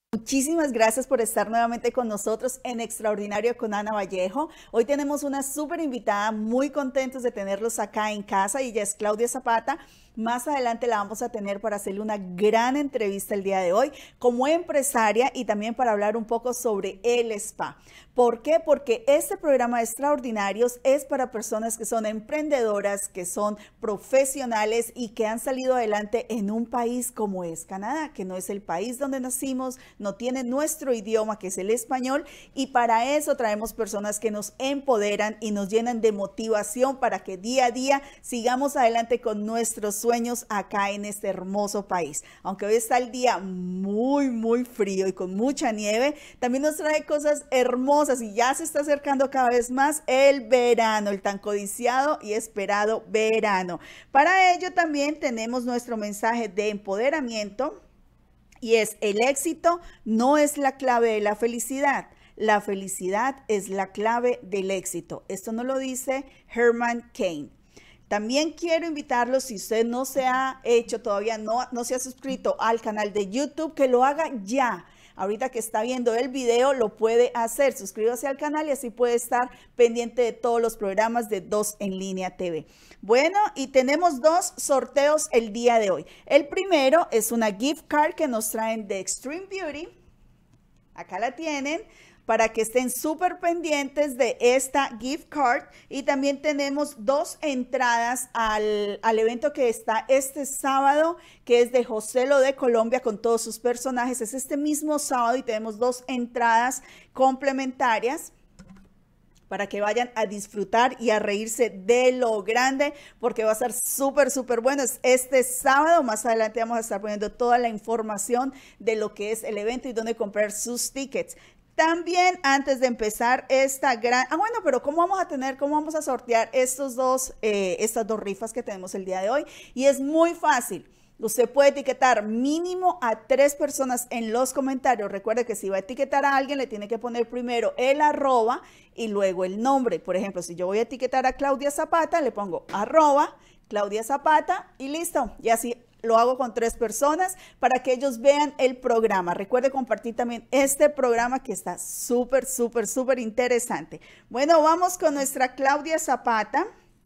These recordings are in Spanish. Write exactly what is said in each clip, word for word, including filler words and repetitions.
Muchísimas gracias por estar nuevamente con nosotros en Extraordinario con Ana Vallejo. Hoy tenemos una súper invitada, muy contentos de tenerlos acá en casa y ella es Claudia Zapata. Más adelante la vamos a tener para hacerle una gran entrevista el día de hoy como empresaria y también para hablar un poco sobre el spa. ¿Por qué? Porque este programa de Extraordinarios es para personas que son emprendedoras, que son profesionales y que han salido adelante en un país como es Canadá, que no es el país donde nacimos, no tiene nuestro idioma que es el español, y para eso traemos personas que nos empoderan y nos llenan de motivación para que día a día sigamos adelante con nuestros sueños acá en este hermoso país. Aunque hoy está el día muy muy frío y con mucha nieve, también nos trae cosas hermosas y ya se está acercando cada vez más el verano, el tan codiciado y esperado verano. Para ello también tenemos nuestro mensaje de empoderamiento. Y es: el éxito no es la clave de la felicidad. La felicidad es la clave del éxito. Esto nos lo dice Herman Cain. También quiero invitarlos, si usted no se ha hecho todavía, no, no se ha suscrito al canal de YouTube, que lo haga ya. Ahorita que está viendo el video, lo puede hacer. Suscríbase al canal y así puede estar pendiente de todos los programas de Dos en Línea T V. Bueno, y tenemos dos sorteos el día de hoy. El primero es una gift card que nos traen de Extreme Beauty. Acá la tienen, para que estén súper pendientes de esta gift card. Y también tenemos dos entradas al, al evento que está este sábado, que es de José Lo de Colombia con todos sus personajes. Es este mismo sábado y tenemos dos entradas complementarias para que vayan a disfrutar y a reírse de lo grande, porque va a ser súper, súper bueno. Es este sábado. Más adelante vamos a estar poniendo toda la información de lo que es el evento y dónde comprar sus tickets. También, antes de empezar esta gran... Ah, bueno, pero ¿cómo vamos a tener, cómo vamos a sortear estos dos, eh, estas dos rifas que tenemos el día de hoy? Y es muy fácil. Usted puede etiquetar mínimo a tres personas en los comentarios. Recuerde que si va a etiquetar a alguien, le tiene que poner primero el arroba y luego el nombre. Por ejemplo, si yo voy a etiquetar a Claudia Zapata, le pongo arroba Claudia Zapata y listo. Y así lo hago con tres personas para que ellos vean el programa. Recuerde compartir también este programa que está súper, súper, súper interesante. Bueno, vamos con nuestra Claudia Zapata.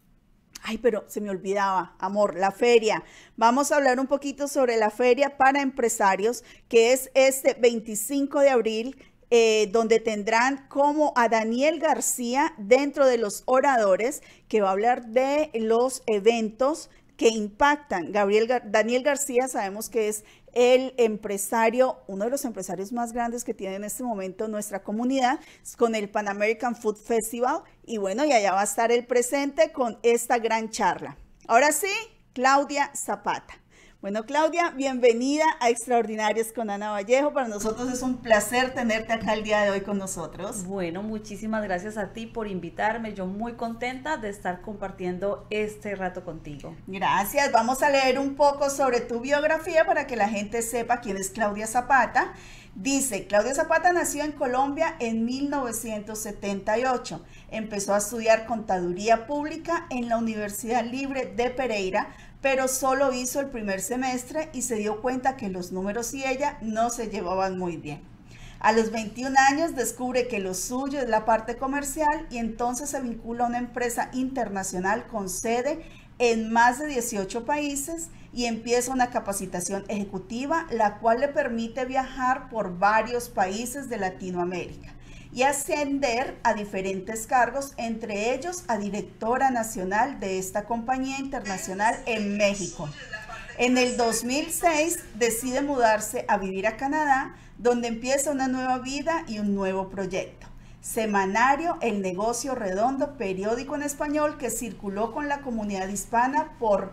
Ay, pero se me olvidaba, amor, la feria. Vamos a hablar un poquito sobre la feria para empresarios, que es este veinticinco de abril, eh, donde tendrán como a Daniel García dentro de los oradores, que va a hablar de los eventos que impactan. Gabriel, Daniel García sabemos que es el empresario, uno de los empresarios más grandes que tiene en este momento nuestra comunidad, con el Pan American Food Festival. Y bueno, y allá va a estar el presente con esta gran charla. Ahora sí, Claudia Zapata. Bueno, Claudia, bienvenida a Extraordinarios con Ana Vallejo. Para nosotros es un placer tenerte acá el día de hoy con nosotros. Bueno, muchísimas gracias a ti por invitarme. Yo muy contenta de estar compartiendo este rato contigo. Gracias. Vamos a leer un poco sobre tu biografía para que la gente sepa quién es Claudia Zapata. Dice: Claudia Zapata nació en Colombia en mil novecientos setenta y ocho. Empezó a estudiar contaduría pública en la Universidad Libre de Pereira, pero solo hizo el primer semestre y se dio cuenta que los números y ella no se llevaban muy bien. A los veintiún años descubre que lo suyo es la parte comercial y entonces se vincula a una empresa internacional con sede en más de dieciocho países y empieza una capacitación ejecutiva, la cual le permite viajar por varios países de Latinoamérica y ascender a diferentes cargos, entre ellos a directora nacional de esta compañía internacional en México. En el dos mil seis decide mudarse a vivir a Canadá, donde empieza una nueva vida y un nuevo proyecto. Semanario El Negocio Redondo, periódico en español que circuló con la comunidad hispana por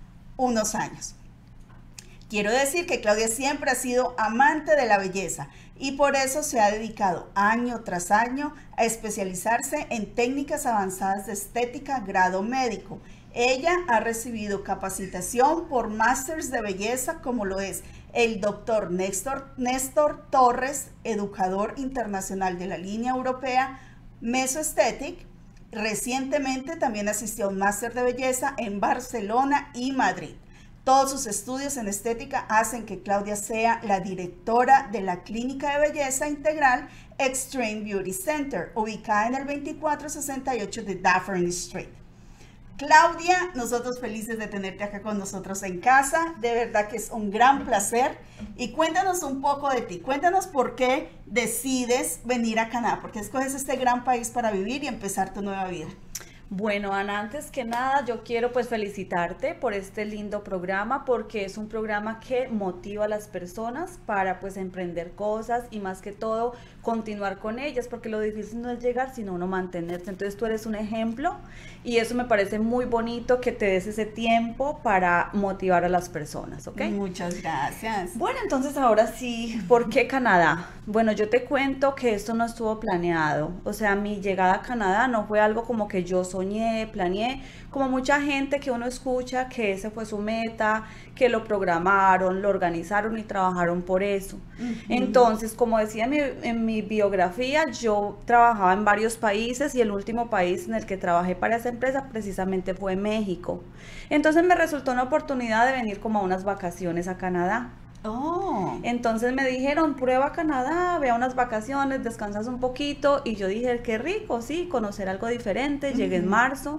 unos años. Quiero decir que Claudia siempre ha sido amante de la belleza y por eso se ha dedicado año tras año a especializarse en técnicas avanzadas de estética grado médico. Ella ha recibido capacitación por másters de belleza como lo es el doctor Néstor, Néstor Torres, educador internacional de la línea europea Mesoesthetic. Recientemente también asistió a un máster de belleza en Barcelona y Madrid. Todos sus estudios en estética hacen que Claudia sea la directora de la clínica de belleza integral Extreme Beauty Center, ubicada en el veinticuatro sesenta y ocho de Dufferin Street. Claudia, nosotros felices de tenerte acá con nosotros en casa, de verdad que es un gran placer. Y cuéntanos un poco de ti, cuéntanos por qué decides venir a Canadá, por qué escoges este gran país para vivir y empezar tu nueva vida. Bueno, Ana, antes que nada yo quiero pues felicitarte por este lindo programa, porque es un programa que motiva a las personas para pues emprender cosas y más que todo continuar con ellas, porque lo difícil no es llegar sino uno mantenerse. Entonces tú eres un ejemplo y eso me parece muy bonito, que te des ese tiempo para motivar a las personas, ¿ok? Muchas gracias. Bueno, entonces ahora sí, ¿por qué Canadá? Bueno, yo te cuento que esto no estuvo planeado, o sea, mi llegada a Canadá no fue algo como que yo soñé, planeé, como mucha gente que uno escucha que ese fue su meta, que lo programaron, lo organizaron y trabajaron por eso. Uh-huh. Entonces, como decía en mi, en mi biografía, yo trabajaba en varios países y el último país en el que trabajé para esa empresa precisamente fue México. Entonces me resultó una oportunidad de venir como a unas vacaciones a Canadá. Oh. Entonces me dijeron, prueba Canadá, ve a unas vacaciones, descansas un poquito, y yo dije, qué rico, sí, conocer algo diferente. Uh-huh. Llegué en marzo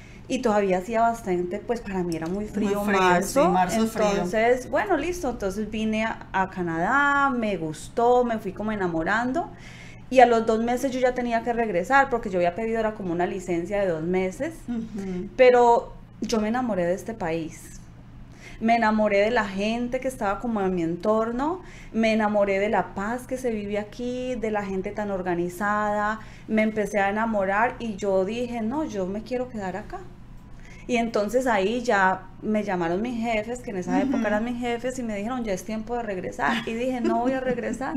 y todavía hacía bastante, pues para mí era muy frío, muy frío marzo, sí, marzo entonces, frío. Bueno, listo, entonces vine a, a Canadá, me gustó, me fui como enamorando, y a los dos meses yo ya tenía que regresar, porque yo había pedido, era como una licencia de dos meses, uh-huh. Pero yo me enamoré de este país. Me enamoré de la gente que estaba como en mi entorno, me enamoré de la paz que se vive aquí, de la gente tan organizada, me empecé a enamorar y yo dije, no, yo me quiero quedar acá. Y entonces ahí ya me llamaron mis jefes, que en esa época uh-huh. eran mis jefes, y me dijeron, ya es tiempo de regresar. Y dije, no voy a regresar.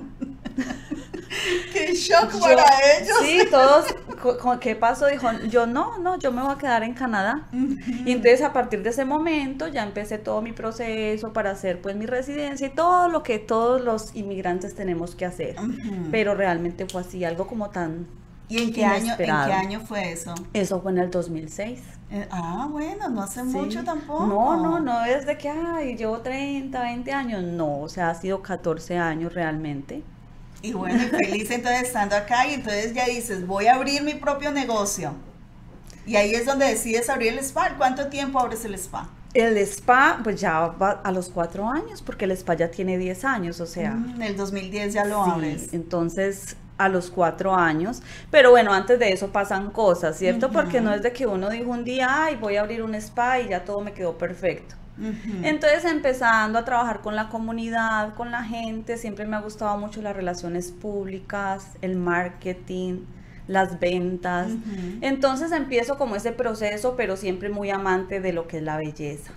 ¡Qué shock yo, para ellos! Sí, todos, ¿qué pasó? Dijo, yo no, no, yo me voy a quedar en Canadá. Uh-huh. Y entonces a partir de ese momento ya empecé todo mi proceso para hacer pues mi residencia y todo lo que todos los inmigrantes tenemos que hacer. Uh-huh. Pero realmente fue así, algo como tan ¿Y en qué año, en qué año fue eso? Eso fue en el dos mil seis. Eh, ah, bueno, no hace sí. mucho tampoco. No, no, no es de que, ay, llevo treinta, veinte años. No, o sea, ha sido catorce años realmente. Y bueno, y feliz entonces estando acá, y entonces ya dices, voy a abrir mi propio negocio. Y ahí es donde decides abrir el spa. ¿Cuánto tiempo abres el spa? El spa, pues ya va a los cuatro años, porque el spa ya tiene diez años, o sea. Mm, en el dos mil diez ya lo sí, abres. Entonces, a los cuatro años, pero bueno, antes de eso pasan cosas, ¿cierto? Uh-huh. Porque no es de que uno dijo un día, ay, voy a abrir un spa y ya todo me quedó perfecto. Uh-huh. Entonces, empezando a trabajar con la comunidad, con la gente, siempre me ha gustado mucho las relaciones públicas, el marketing, las ventas. Uh-huh. Entonces empiezo como ese proceso, pero siempre muy amante de lo que es la belleza.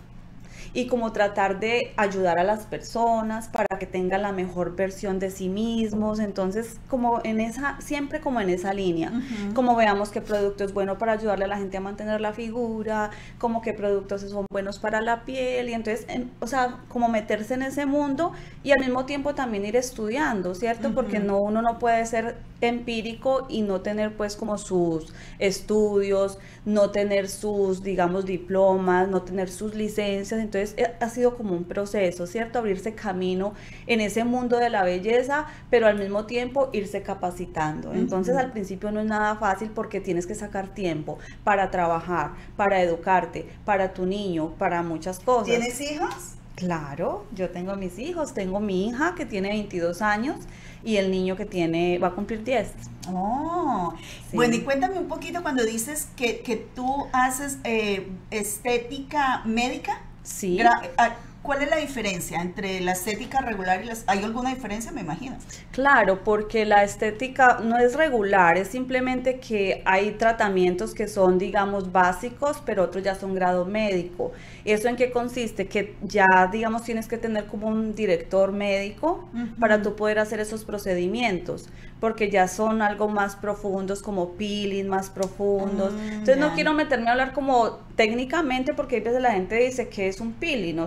Y como tratar de ayudar a las personas para que tengan la mejor versión de sí mismos. Entonces, como en esa, siempre como en esa línea, uh-huh. como veamos qué producto es bueno para ayudarle a la gente a mantener la figura, como qué productos son buenos para la piel, y entonces, en, o sea, como meterse en ese mundo y al mismo tiempo también ir estudiando, ¿cierto? Uh-huh. Porque no, uno no puede ser empírico y no tener pues como sus estudios, no tener sus, digamos, diplomas, no tener sus licencias. Entonces ha sido como un proceso, ¿cierto? Abrirse camino en ese mundo de la belleza, pero al mismo tiempo irse capacitando. Entonces, uh-huh. al principio no es nada fácil, porque tienes que sacar tiempo para trabajar, para educarte, para tu niño, para muchas cosas. ¿Tienes hijos? Claro, yo tengo mis hijos, tengo mi hija que tiene veintidós años y el niño que tiene, va a cumplir diez. Oh, sí. Bueno, y cuéntame un poquito cuando dices que, que tú haces eh, estética médica. Sí. ¿Cuál es la diferencia entre la estética regular y las... ¿Hay alguna diferencia, me imagino? Claro, porque la estética no es regular, es simplemente que hay tratamientos que son, digamos, básicos, pero otros ya son grado médico. ¿Eso en qué consiste? Que ya, digamos, tienes que tener como un director médico uh-huh. para tú poder hacer esos procedimientos, porque ya son algo más profundos, como peeling, más profundos. Uh, Entonces yeah. no quiero meterme a hablar como técnicamente, porque a veces la gente dice que es un peeling, o sea...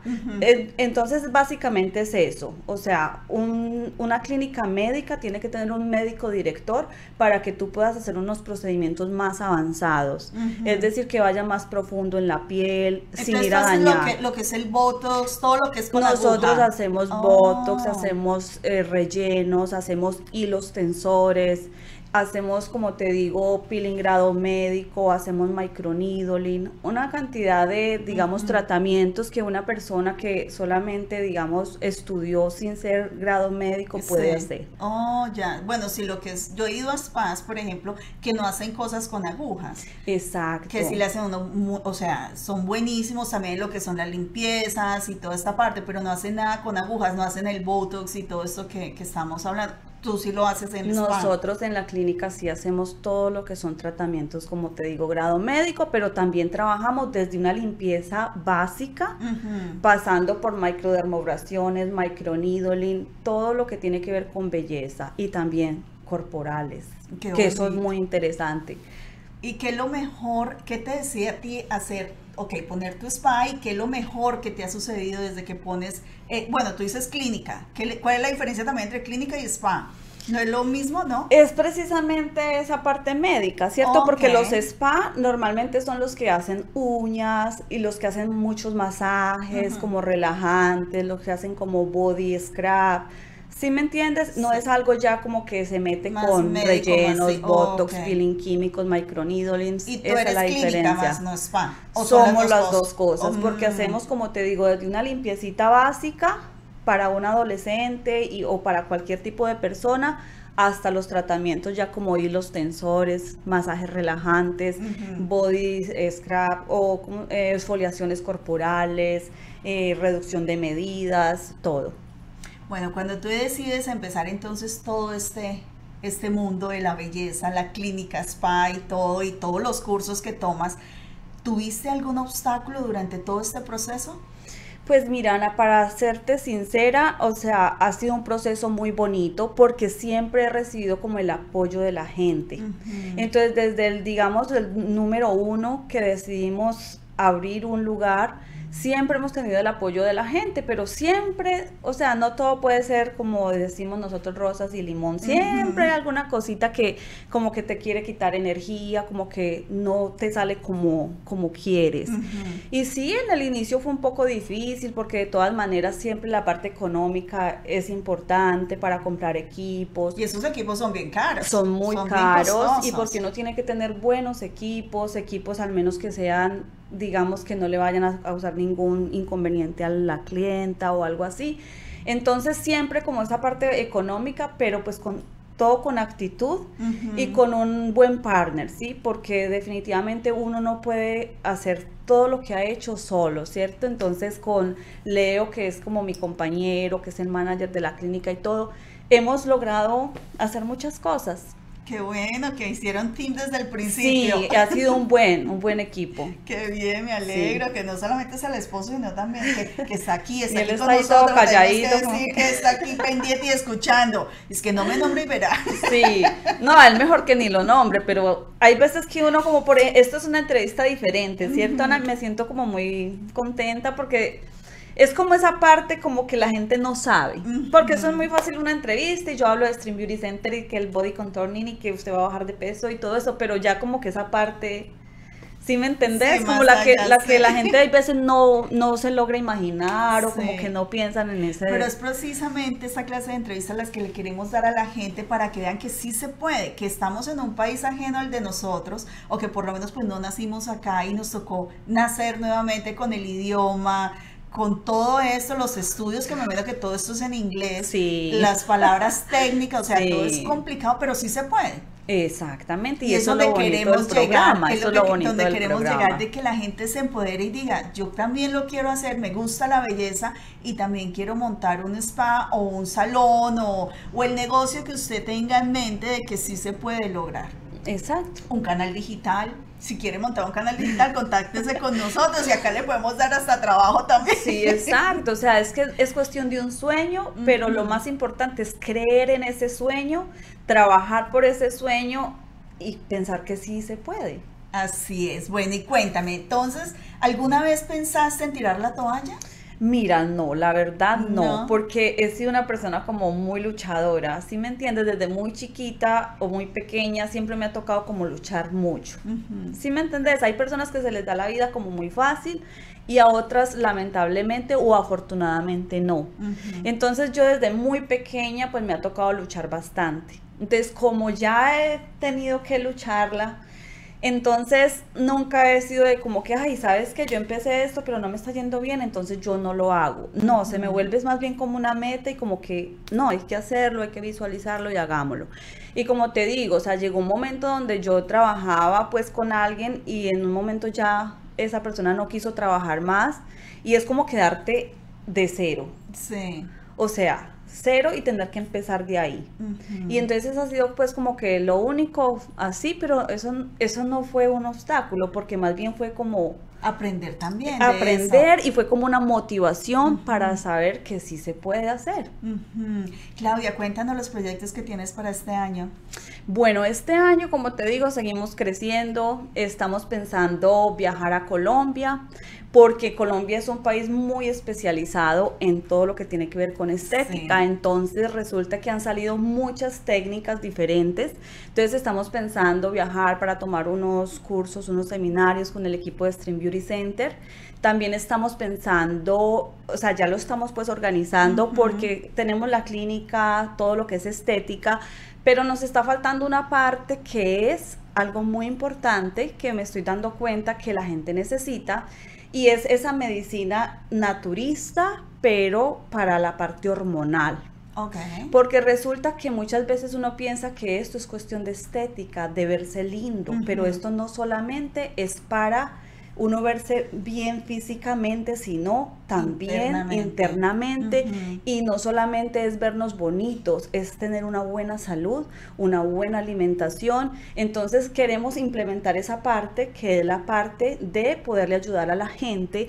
Uh-huh. Entonces, básicamente es eso. O sea, un, una clínica médica tiene que tener un médico director para que tú puedas hacer unos procedimientos más avanzados. Uh-huh. Es decir, que vaya más profundo en la piel, entonces, sin ir a dañar. Lo que, lo que es el Botox, todo lo que es con Nosotros aguja. hacemos oh. Botox, hacemos eh, rellenos, hacemos hilos tensores, hacemos, como te digo, peeling grado médico, hacemos microneedling, una cantidad de, digamos, uh-huh. tratamientos que una persona que solamente, digamos, estudió sin ser grado médico puede sí. hacer. Oh, ya. Bueno, sí, lo que es, yo he ido a spas, por ejemplo, que no hacen cosas con agujas. Exacto. Que sí le hacen uno, o sea, son buenísimos también lo que son las limpiezas y toda esta parte, pero no hacen nada con agujas, no hacen el Botox y todo esto que, que estamos hablando. Tú sí lo haces en el spa. Nosotros en la clínica sí hacemos todo lo que son tratamientos, como te digo, grado médico, pero también trabajamos desde una limpieza básica, uh-huh. pasando por microdermobrasiones, microneedling, todo lo que tiene que ver con belleza y también corporales, Qué que bonito. Eso es muy interesante. ¿Y qué es lo mejor, qué te decía a ti hacer? Ok, poner tu spa y qué es lo mejor que te ha sucedido desde que pones, eh, bueno, tú dices clínica, ¿qué le, ¿cuál es la diferencia también entre clínica y spa? ¿No es lo mismo, no? Es precisamente esa parte médica, ¿cierto? Okay. Porque los spa normalmente son los que hacen uñas y los que hacen muchos masajes, uh-huh. como relajantes, los que hacen como body scrub. ¿Sí me entiendes? No sí. es algo ya como que se mete más con médico, rellenos, más, botox, okay. peeling químicos, microneedling. ¿Y tú Esa eres es la clínica diferencia. Más no spa? ¿O Somos las, dos, las dos cosas, oh, porque mm. hacemos, como te digo, desde una limpiecita básica para un adolescente y, o para cualquier tipo de persona, hasta los tratamientos ya como hilos tensores, masajes relajantes, uh-huh. body scrub o eh, exfoliaciones corporales, eh, reducción de medidas, todo. Bueno, cuando tú decides empezar entonces todo este, este mundo de la belleza, la clínica spa y todo, y todos los cursos que tomas, ¿tuviste algún obstáculo durante todo este proceso? Pues mira, Ana, para serte sincera, o sea, ha sido un proceso muy bonito porque siempre he recibido como el apoyo de la gente. Uh-huh. Entonces, desde el, digamos, el número uno que decidimos abrir un lugar, siempre hemos tenido el apoyo de la gente, pero siempre, o sea, no todo puede ser como decimos nosotros rosas y limón, siempre uh-huh. hay alguna cosita que como que te quiere quitar energía, como que no te sale como, como quieres. Uh-huh. Y sí, en el inicio fue un poco difícil porque de todas maneras siempre la parte económica es importante para comprar equipos. Y esos equipos son bien caros. Son muy son caros y porque uno tiene que tener buenos equipos, equipos al menos que sean, digamos, que no le vayan a causar ningún inconveniente a la clienta o algo así. Entonces siempre como esa parte económica, pero pues con todo con actitud uh-huh. y con un buen partner, ¿sí? Porque definitivamente uno no puede hacer todo lo que ha hecho solo, ¿cierto? Entonces con Leo, que es como mi compañero, que es el manager de la clínica y todo, hemos logrado hacer muchas cosas. Qué bueno, que hicieron team desde el principio. Sí, ha sido un buen, un buen equipo. Qué bien, me alegro, sí. que no solamente es el esposo, sino también que, que está aquí, está y aquí él con está nosotros, calladito, tenemos que decir que está aquí pendiente y escuchando. Es que no me nombre y verá. Sí, no, es mejor que ni lo nombre, pero hay veces que uno como por, esto es una entrevista diferente, ¿cierto, uh-huh. Ana? Me siento como muy contenta porque es como esa parte como que la gente no sabe, porque eso es muy fácil una entrevista y yo hablo de Stream Beauty Center y que el body contouring y que usted va a bajar de peso y todo eso, pero ya como que esa parte, ¿sí me entendés? Sí, como la que, la que la gente a veces no, no se logra imaginar o sí. como que no piensan en ese. Pero es precisamente esa clase de entrevistas las que le queremos dar a la gente para que vean que sí se puede, que estamos en un país ajeno al de nosotros o que por lo menos pues no nacimos acá y nos tocó nacer nuevamente con el idioma, con todo esto, los estudios, que me imagino que todo esto es en inglés, sí. las palabras técnicas, o sea, sí. todo es complicado, pero sí se puede. Exactamente, y, y eso es lo bonito queremos del programa, llegar, eso es lo que, bonito donde del queremos programa. llegar, de que la gente se empodere y diga, yo también lo quiero hacer, me gusta la belleza y también quiero montar un spa o un salón o, o el negocio que usted tenga en mente de que sí se puede lograr. Exacto. Un canal digital. Si quiere montar un canal digital, contáctese con nosotros y acá le podemos dar hasta trabajo también. Sí, exacto. O sea, es que es cuestión de un sueño, pero uh-huh. lo más importante es creer en ese sueño, trabajar por ese sueño y pensar que sí se puede. Así es. Bueno, y cuéntame, entonces, ¿alguna vez pensaste en tirar la toalla? Mira, no, la verdad no, No. porque he sido una persona como muy luchadora, ¿sí me entiendes? Desde muy chiquita o muy pequeña siempre me ha tocado como luchar mucho, Ujú. ¿sí me entiendes? Hay personas que se les da la vida como muy fácil y a otras lamentablemente o afortunadamente no. Ujú. Entonces yo desde muy pequeña pues me ha tocado luchar bastante. Entonces como ya he tenido que lucharla, entonces nunca he sido de como que, ay, sabes que yo empecé esto, pero no me está yendo bien, entonces yo no lo hago. No, se me Ujú. vuelve más bien como una meta y como que, no, hay que hacerlo, hay que visualizarlo y hagámoslo. Y como te digo, o sea, llegó un momento donde yo trabajaba pues con alguien y en un momento ya esa persona no quiso trabajar más y es como quedarte de cero. Sí. O sea, cero y tener que empezar de ahí. Ujú. Y entonces ha sido pues como que lo único así, pero eso, eso no fue un obstáculo, porque más bien fue como Aprender también de eso. aprender y fue como una motivación Ujú. para saber que sí se puede hacer. Ujú. Claudia, cuéntanos los proyectos que tienes para este año. Bueno, este año, como te digo, seguimos creciendo, estamos pensando viajar a Colombia, porque Colombia es un país muy especializado en todo lo que tiene que ver con estética, Sí. entonces resulta que han salido muchas técnicas diferentes, entonces estamos pensando viajar para tomar unos cursos, unos seminarios con el equipo de Stream Beauty Center. También estamos pensando, o sea, ya lo estamos pues organizando Ujú. porque tenemos la clínica, todo lo que es estética, pero nos está faltando una parte que es algo muy importante que me estoy dando cuenta que la gente necesita y es esa medicina naturista, pero para la parte hormonal. Ok. Porque resulta que muchas veces uno piensa que esto es cuestión de estética, de verse lindo, Ujú. pero esto no solamente es para uno verse bien físicamente, sino también Internamente. internamente, Ujú. y no solamente es vernos bonitos, es tener una buena salud, una buena alimentación. Entonces queremos implementar esa parte que es la parte de poderle ayudar a la gente.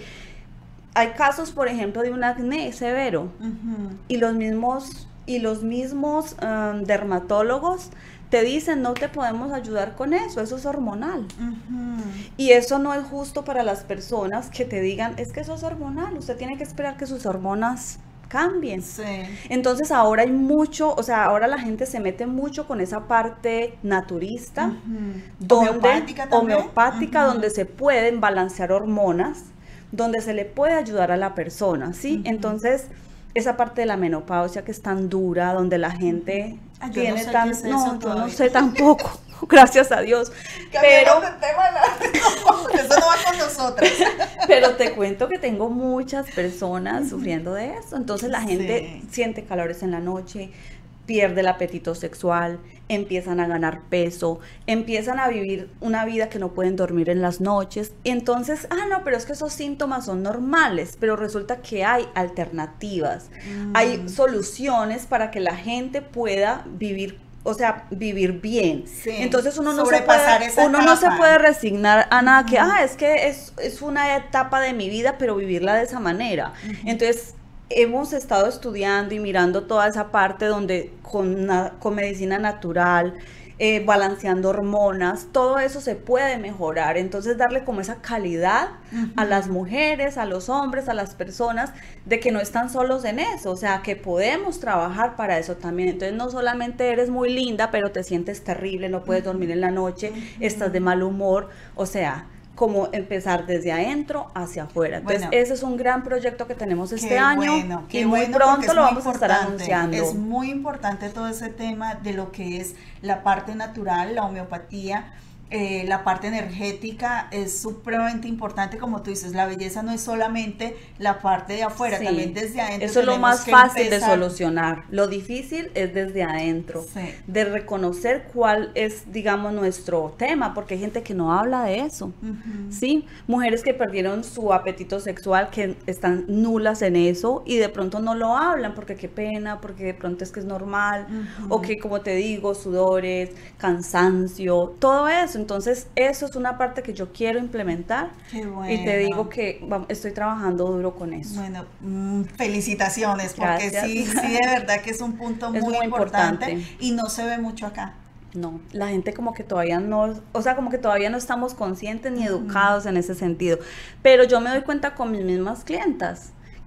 Hay casos, por ejemplo, de un acné severo Ujú. y los mismos, y los mismos um, dermatólogos te dicen, no te podemos ayudar con eso, eso es hormonal. Ujú. Y eso no es justo para las personas que te digan, es que eso es hormonal, usted tiene que esperar que sus hormonas cambien. Sí. Entonces ahora hay mucho, o sea, ahora la gente se mete mucho con esa parte naturista, Ujú. donde, Homeopática también. homeopática, Ujú. donde se pueden balancear hormonas, donde se le puede ayudar a la persona, ¿sí? Ujú. Entonces, esa parte de la menopausia que es tan dura, donde la gente Ah, yo tiene no sé tan... qué es no, eso yo todavía. no sé tampoco, gracias a Dios, pero... Cambiemos de tema, no, eso no va con nosotras. Pero te cuento que tengo muchas personas sufriendo de eso. Entonces la gente Sí. siente calores en la noche, pierde el apetito sexual, empiezan a ganar peso, empiezan a vivir una vida que no pueden dormir en las noches. Y entonces, ah, no, pero es que esos síntomas son normales, pero resulta que hay alternativas, Mm. hay soluciones para que la gente pueda vivir, o sea, vivir bien. Sí, Entonces uno no se sobrepasar puede, esa uno no se etapa. puede resignar a nada que, Ujú. ah, es que es, es una etapa de mi vida, pero vivirla de esa manera. Ujú. Entonces hemos estado estudiando y mirando toda esa parte donde con, na- con medicina natural, eh, balanceando hormonas, todo eso se puede mejorar. Entonces darle como esa calidad a Ujú. las mujeres, a los hombres, a las personas, de que no están solos en eso, o sea, que podemos trabajar para eso también. Entonces no solamente eres muy linda, pero te sientes terrible, no puedes dormir en la noche, estás de mal humor, o sea, como empezar desde adentro hacia afuera. Entonces Bueno, ese es un gran proyecto que tenemos este Qué año bueno, qué y muy bueno, porque pronto es lo muy vamos a estar importante. anunciando. Es muy importante todo ese tema de lo que es la parte natural, la homeopatía, eh, la parte energética es supremamente importante, como tú dices, la belleza no es solamente la parte de afuera, Sí, también desde adentro. eso es lo tenemos más que fácil de empezar. solucionar. Lo difícil es desde adentro, Sí. de reconocer cuál es, digamos, nuestro tema, porque hay gente que no habla de eso. Ujú. Sí, mujeres que perdieron su apetito sexual, que están nulas en eso y de pronto no lo hablan porque qué pena, porque de pronto es que es normal, Ujú. o que, como te digo, sudores, cansancio, todo eso. Entonces, eso es una parte que yo quiero implementar Qué bueno. y te digo que vamos, estoy trabajando duro con eso. Bueno, mm, felicitaciones, porque Gracias. sí, sí, de verdad que es un punto Es muy, muy importante, importante. y no se ve mucho acá. No, la gente como que todavía no, o sea, como que todavía no estamos conscientes ni Ujú. educados en ese sentido. Pero yo me doy cuenta con mis mismas clientas,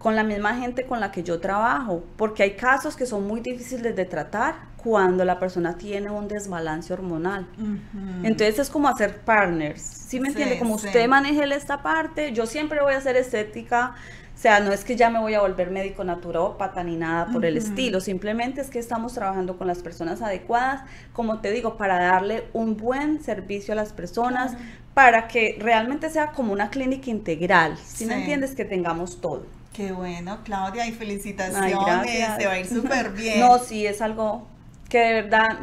con la misma gente con la que yo trabajo, porque hay casos que son muy difíciles de tratar cuando la persona tiene un desbalance hormonal. Uh-huh. Entonces es como hacer partners, ¿sí me entiende? Sí, como sí. Usted maneje esta parte, yo siempre voy a hacer estética, o sea, no es que ya me voy a volver médico naturópata ni nada por uh-huh. el estilo, simplemente es que estamos trabajando con las personas adecuadas, como te digo, para darle un buen servicio a las personas, uh-huh. para que realmente sea como una clínica integral, ¿sí, sí. me entiendes? Que tengamos todo. Qué bueno, Claudia, y felicitaciones, Ay, te va a ir súper bien. No, sí, es algo que de verdad,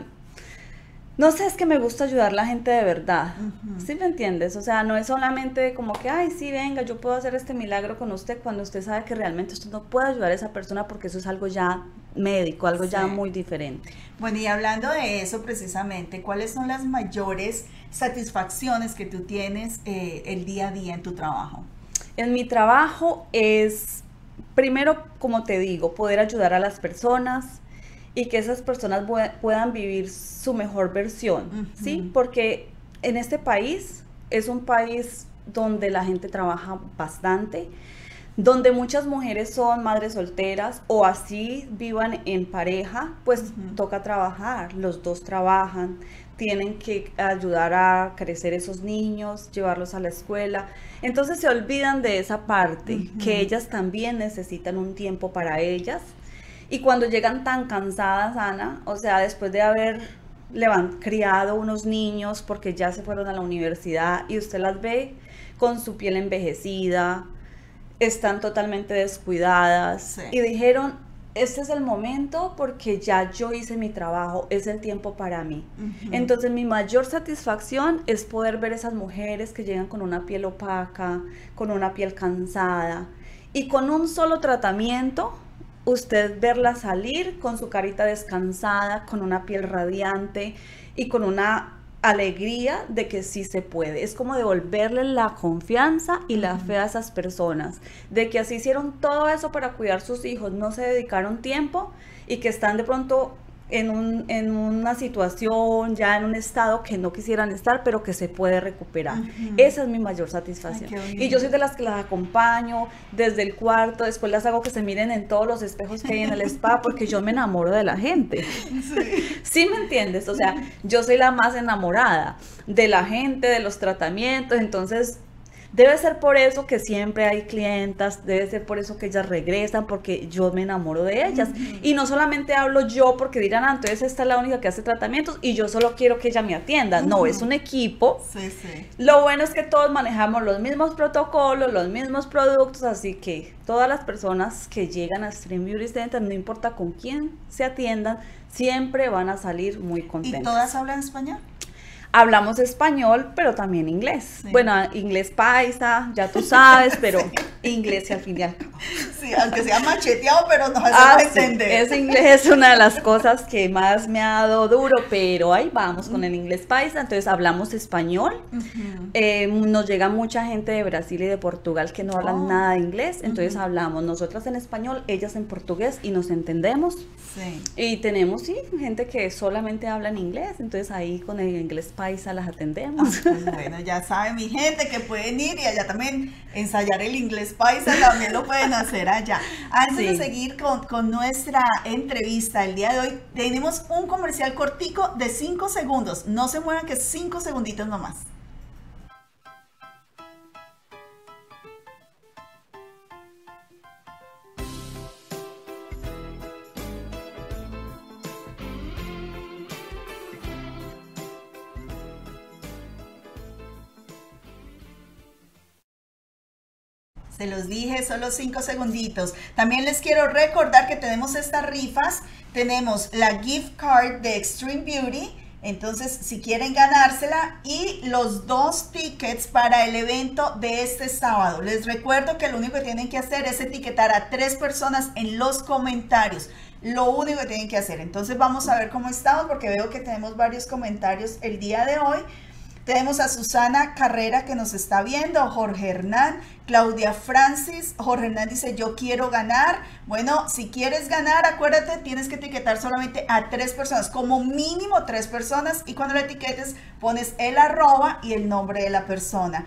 no sé, es que me gusta ayudar a la gente de verdad, uh-huh. ¿sí me entiendes? O sea, no es solamente como que, ay, sí, venga, yo puedo hacer este milagro con usted, cuando usted sabe que realmente usted no puede ayudar a esa persona porque eso es algo ya médico, algo sí. ya muy diferente. Bueno, y hablando de eso precisamente, ¿cuáles son las mayores satisfacciones que tú tienes eh, el día a día en tu trabajo? En mi trabajo es, primero, como te digo, poder ayudar a las personas y que esas personas puedan vivir su mejor versión, uh-huh. ¿sí? Porque en este país es un país donde la gente trabaja bastante, donde muchas mujeres son madres solteras o así vivan en pareja, pues uh-huh. toca trabajar, los dos trabajan, tienen que ayudar a crecer esos niños, llevarlos a la escuela. Entonces se olvidan de esa parte, uh-huh. que ellas también necesitan un tiempo para ellas. Y cuando llegan tan cansadas, Ana, o sea, después de haber levant- criado unos niños porque ya se fueron a la universidad y usted las ve con su piel envejecida, están totalmente descuidadas sí. y dijeron, este es el momento porque ya yo hice mi trabajo, es el tiempo para mí. Uh-huh. Entonces mi mayor satisfacción es poder ver esas mujeres que llegan con una piel opaca, con una piel cansada y con un solo tratamiento, usted verla salir con su carita descansada, con una piel radiante y con una alegría de que sí se puede. Es como devolverle la confianza y la fe a esas personas, de que así hicieron todo eso para cuidar sus hijos, no se dedicaron tiempo y que están de pronto en, un, en una situación, ya en un estado que no quisieran estar, pero que se puede recuperar. Uh-huh. Esa es mi mayor satisfacción. Ay, y yo soy de las que las acompaño desde el cuarto, después las hago que se miren en todos los espejos que hay en el spa, porque yo me enamoro de la gente. Sí. ¿Sí me entiendes? O sea, yo soy la más enamorada de la gente, de los tratamientos, entonces debe ser por eso que siempre hay clientas, debe ser por eso que ellas regresan, porque yo me enamoro de ellas. Uh-huh. Y no solamente hablo yo porque dirán, ah, entonces esta es la única que hace tratamientos y yo solo quiero que ella me atienda. Uh-huh. No, es un equipo. Sí, sí. Lo bueno es que todos manejamos los mismos protocolos, los mismos productos, así que todas las personas que llegan a Stream Beauty Center, no importa con quién se atiendan, siempre van a salir muy contentas. ¿Y todas hablan español? Hablamos español, pero también inglés. Sí. Bueno, inglés paisa, ya tú sabes, pero sí. Inglés al fin y al cabo. Sí, aunque sea macheteado, pero nos hacemos ah, entender. Sí. Ese inglés es una de las cosas que más me ha dado duro, pero ahí vamos con el inglés paisa. Entonces hablamos español. Uh-huh. eh, nos llega mucha gente de Brasil y de Portugal que no hablan oh. nada de inglés. Entonces uh-huh. hablamos nosotras en español, ellas en portugués y nos entendemos. Sí. Y tenemos, sí, gente que solamente habla en inglés. Entonces ahí con el inglés paisa las atendemos. Ah, pues bueno, ya saben mi gente que pueden ir y allá también ensayar el inglés paisa, también lo pueden hacer allá. Antes sí. de seguir con, con nuestra entrevista el día de hoy, tenemos un comercial cortico de cinco segundos. No se muevan, que cinco segunditos nomás. Se los dije, solo cinco segunditos. También les quiero recordar que tenemos estas rifas. Tenemos la gift card de Extreme Beauty. Entonces, si quieren ganársela, y los dos tickets para el evento de este sábado. Les recuerdo que lo único que tienen que hacer es etiquetar a tres personas en los comentarios. Lo único que tienen que hacer. Entonces, vamos a ver cómo estamos, porque veo que tenemos varios comentarios el día de hoy. Tenemos a Susana Carrera que nos está viendo, Jorge Hernán, Claudia Francis. Jorge Hernán dice, yo quiero ganar. Bueno, si quieres ganar, acuérdate, tienes que etiquetar solamente a tres personas, como mínimo tres personas, y cuando la etiquetes pones el arroba y el nombre de la persona.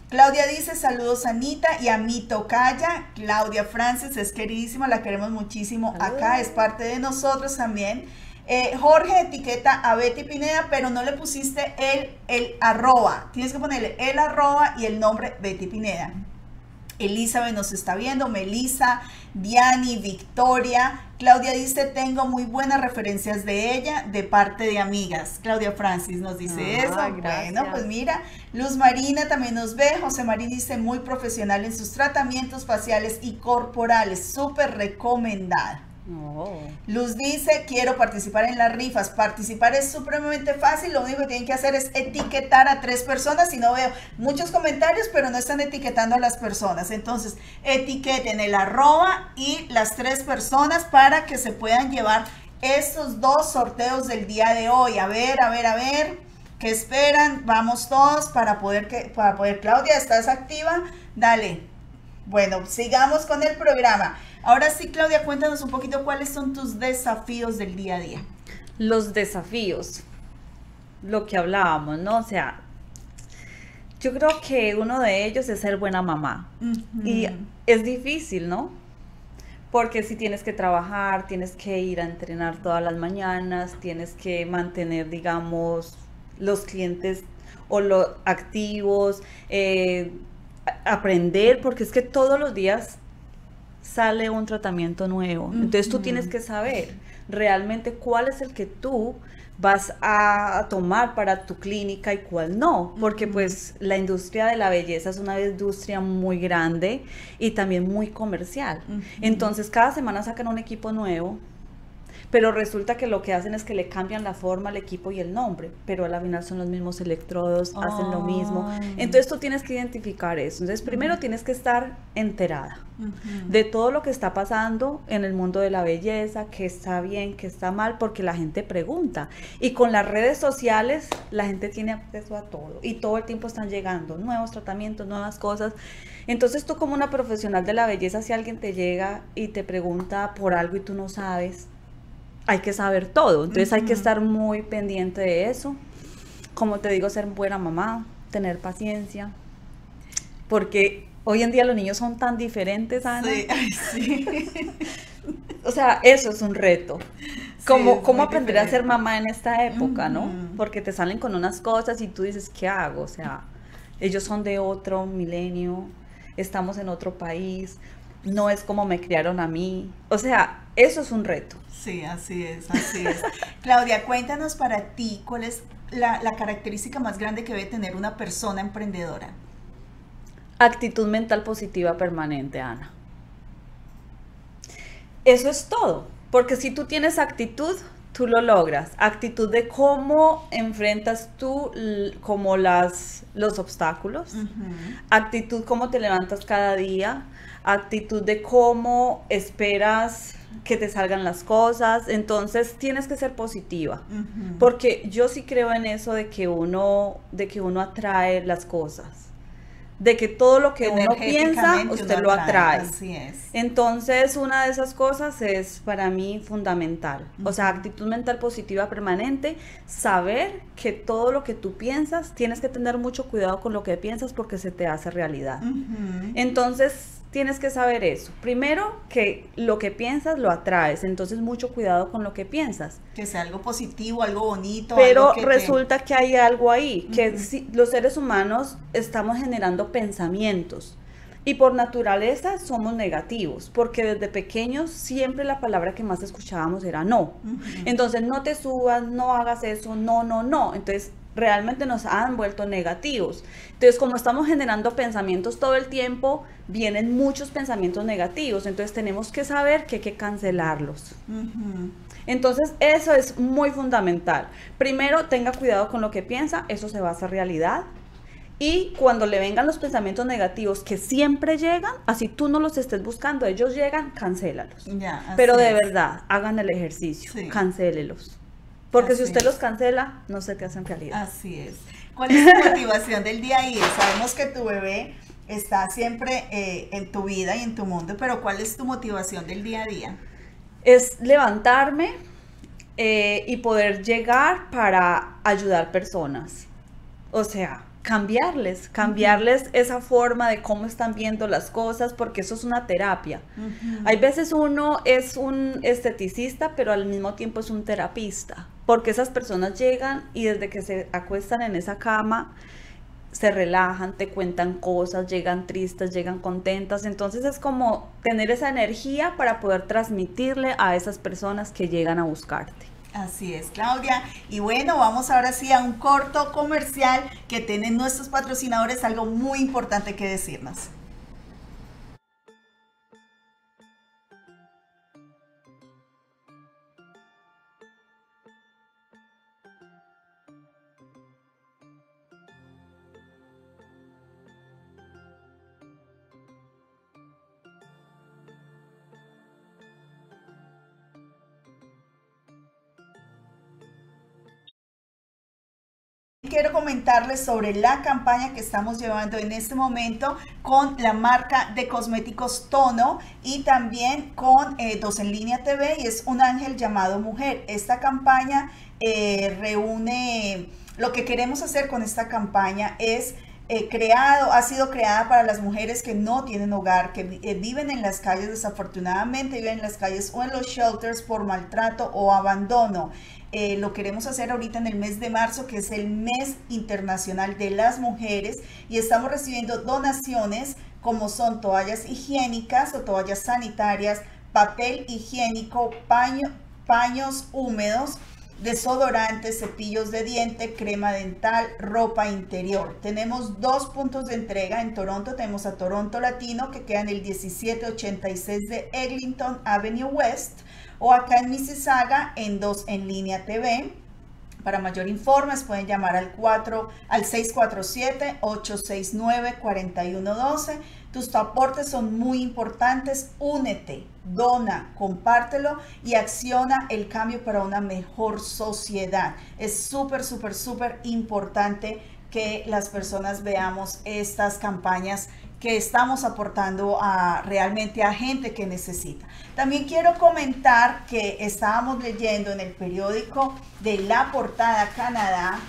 Claudia dice, saludos Anita y a mi tocaya, Claudia Francis, es queridísima, la queremos muchísimo acá, es parte de nosotros también. Eh, Jorge etiqueta a Betty Pineda, pero no le pusiste el, el arroba, tienes que ponerle el arroba y el nombre Betty Pineda. Elizabeth nos está viendo, Melissa, Diani, Victoria. Claudia dice, tengo muy buenas referencias de ella de parte de amigas. Claudia Francis nos dice ah, eso. Gracias. Bueno, pues mira, Luz Marina también nos ve. José María dice, muy profesional en sus tratamientos faciales y corporales. Súper recomendada. Oh. Luz dice, quiero participar en las rifas. Participar es supremamente fácil, lo único que tienen que hacer es etiquetar a tres personas. Y no veo muchos comentarios, pero no están etiquetando a las personas. Entonces, etiqueten el arroba y las tres personas para que se puedan llevar estos dos sorteos del día de hoy. A ver, a ver, a ver, ¿qué esperan? Vamos todos para poder, que, para poder. Claudia, ¿estás activa? Dale. Bueno, sigamos con el programa. Ahora sí, Claudia, cuéntanos un poquito cuáles son tus desafíos del día a día. Los desafíos, lo que hablábamos, ¿no? O sea, yo creo que uno de ellos es ser buena mamá. Uh-huh. Y es difícil, ¿no? Porque si tienes que trabajar, tienes que ir a entrenar todas las mañanas, tienes que mantener, digamos, los clientes o los activos, eh, aprender, porque es que todos los días sale un tratamiento nuevo. Entonces tú tienes que saber realmente cuál es el que tú vas a tomar para tu clínica y cuál no, porque pues la industria de la belleza es una industria muy grande y también muy comercial. Entonces cada semana sacan un equipo nuevo, pero resulta que lo que hacen es que le cambian la forma, el equipo y el nombre, pero a la final son los mismos electrodos, oh. hacen lo mismo. Entonces tú tienes que identificar eso. Entonces primero uh-huh. tienes que estar enterada uh-huh. de todo lo que está pasando en el mundo de la belleza, qué está bien, qué está mal, porque la gente pregunta. Y con las redes sociales la gente tiene acceso a todo y todo el tiempo están llegando nuevos tratamientos, nuevas cosas. Entonces tú como una profesional de la belleza, si alguien te llega y te pregunta por algo y tú no sabes, hay que saber todo, entonces uh-huh. hay que estar muy pendiente de eso. Como te digo, ser buena mamá, tener paciencia, porque hoy en día los niños son tan diferentes, Ana. Sí, ay, sí. O sea, eso es un reto. Como, sí, ¿Cómo aprender diferente. a ser mamá en esta época, uh-huh. no? Porque te salen con unas cosas y tú dices, ¿qué hago? O sea, ellos son de otro milenio, estamos en otro país, no es como me criaron a mí. O sea, eso es un reto. Sí, así es, así es. Claudia, cuéntanos para ti, ¿cuál es la, la característica más grande que debe tener una persona emprendedora? Actitud mental positiva permanente, Ana. Eso es todo, porque si tú tienes actitud, tú lo logras. Actitud de cómo enfrentas tú como las, los obstáculos, uh-huh. actitud cómo te levantas cada día, actitud de cómo esperas que te salgan las cosas. Entonces tienes que ser positiva, uh-huh. porque yo sí creo en eso de que uno de que uno atrae las cosas, de que todo lo que uno piensa usted uno lo atrae. Así es. Entonces una de esas cosas es para mí fundamental, uh-huh. o sea, actitud mental positiva permanente, saber que todo lo que tú piensas, tienes que tener mucho cuidado con lo que piensas porque se te hace realidad. Uh-huh. Entonces tienes que saber eso. Primero, que lo que piensas lo atraes. Entonces, mucho cuidado con lo que piensas. Que sea algo positivo, algo bonito. Pero algo que resulta te... que hay algo ahí. Uh-huh. Que si, los seres humanos estamos generando pensamientos. Y por naturaleza somos negativos. Porque desde pequeños siempre la palabra que más escuchábamos era no. Uh-huh. Entonces, no te subas, no hagas eso, no, no, no. Entonces, realmente nos han vuelto negativos. Entonces, como estamos generando pensamientos todo el tiempo, vienen muchos pensamientos negativos. Entonces, tenemos que saber que hay que cancelarlos. Uh-huh. Entonces, eso es muy fundamental. Primero, tenga cuidado con lo que piensa, eso se va a hacer realidad. Y cuando le vengan los pensamientos negativos, que siempre llegan, así tú no los estés buscando, ellos llegan, cancélalos. Ya, pero de es. verdad, hagan el ejercicio, sí. cancélelos. Porque así si usted es. los cancela, no se te hacen realidad. Así es. ¿Cuál es tu motivación del día a día? Sabemos que tu bebé está siempre eh, en tu vida y en tu mundo, pero ¿cuál es tu motivación del día a día? Es levantarme eh, y poder llegar para ayudar personas. O sea, cambiarles, cambiarles uh-huh. esa forma de cómo están viendo las cosas, porque eso es una terapia. Uh-huh. Hay veces uno es un esteticista, pero al mismo tiempo es un terapista, porque esas personas llegan y desde que se acuestan en esa cama, se relajan, te cuentan cosas, llegan tristes, llegan contentas, entonces es como tener esa energía para poder transmitirle a esas personas que llegan a buscarte. Así es, Claudia. Y bueno, vamos ahora sí a un corto comercial que tienen nuestros patrocinadores algo muy importante que decirnos. Quiero comentarles sobre la campaña que estamos llevando en este momento con la marca de cosméticos Tono y también con eh, Dos en Línea T V, y es Un Ángel Llamado Mujer. Esta campaña eh, reúne, lo que queremos hacer con esta campaña es Eh, creado, ha sido creada para las mujeres que no tienen hogar, que eh, viven en las calles, desafortunadamente viven en las calles o en los shelters por maltrato o abandono. Eh, lo queremos hacer ahorita en el mes de marzo, que es el mes internacional de las mujeres, y estamos recibiendo donaciones como son toallas higiénicas o toallas sanitarias, papel higiénico, paño, paños húmedos, desodorantes, cepillos de diente, crema dental, ropa interior. Tenemos dos puntos de entrega en Toronto. Tenemos a Toronto Latino, que queda en el diecisiete ochenta y seis de Eglinton Avenue West, o acá en Mississauga en Dos en Línea T V. Para mayor informes pueden llamar al, cuatro, al seis cuatro siete, ocho seis nueve, cuatro uno uno dos. Tus aportes son muy importantes. Únete, dona, compártelo y acciona el cambio para una mejor sociedad. Es súper, súper, súper importante que las personas veamos estas campañas que estamos aportando a, realmente a gente que necesita. También quiero comentar que estábamos leyendo en el periódico de La Portada Canadá,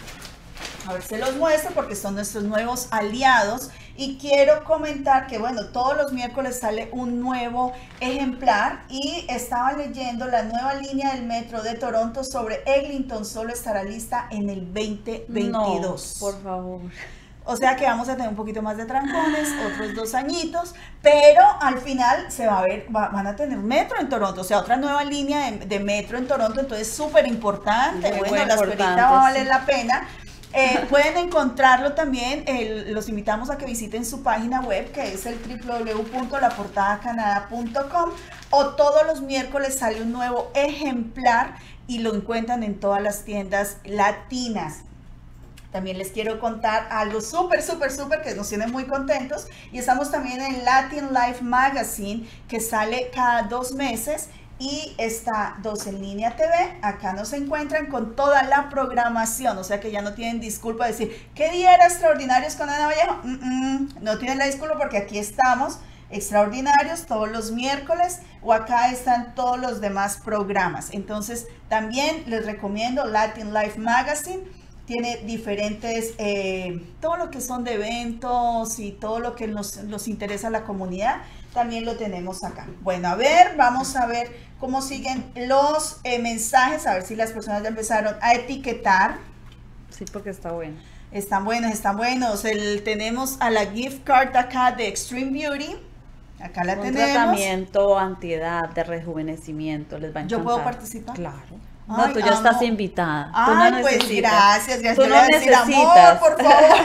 a ver, se los muestro porque son nuestros nuevos aliados, y quiero comentar que, bueno, todos los miércoles sale un nuevo ejemplar, y estaba leyendo la nueva línea del metro de Toronto sobre Eglinton solo estará lista en el veinte veintidós. No, por favor. O sea que vamos a tener un poquito más de trancones, otros dos añitos, pero al final se va a ver, va, van a tener metro en Toronto, o sea, otra nueva línea de, de metro en Toronto, entonces súper importante. Muy bueno, la esperita va a valer sí. la pena. Eh, pueden encontrarlo también, el, los invitamos a que visiten su página web, que es el w w w punto la portada canadá punto com, o todos los miércoles sale un nuevo ejemplar y lo encuentran en todas las tiendas latinas. También les quiero contar algo súper, súper, súper que nos tiene muy contentos, y estamos también en Latin Life Magazine, que sale cada dos meses, y está Dos en Línea T V. Acá nos encuentran con toda la programación, o sea que ya no tienen disculpa de decir, ¿qué día era Extraordinarios con Ana Vallejo? Mm -mm, no tienen la disculpa porque aquí estamos, Extraordinarios, todos los miércoles, o acá están todos los demás programas. Entonces también les recomiendo Latin Life Magazine. Tiene diferentes, eh, todo lo que son de eventos y todo lo que nos, nos interesa a la comunidad, también lo tenemos acá. Bueno, a ver, vamos a ver cómo siguen los eh, mensajes, a ver si las personas ya empezaron a etiquetar. Sí, porque está bueno. Están buenos, están buenos. El, tenemos a la gift card acá de Extreme Beauty. Acá la Un tenemos. Un tratamiento antiedad, de rejuvenecimiento, les va a encantar. ¿Yo puedo participar? Claro. No, Ay, tú ya amo. estás invitada. Ay, tú no pues necesitas. gracias, gracias. Tú Yo no le voy a decir, necesitas. amor, por favor.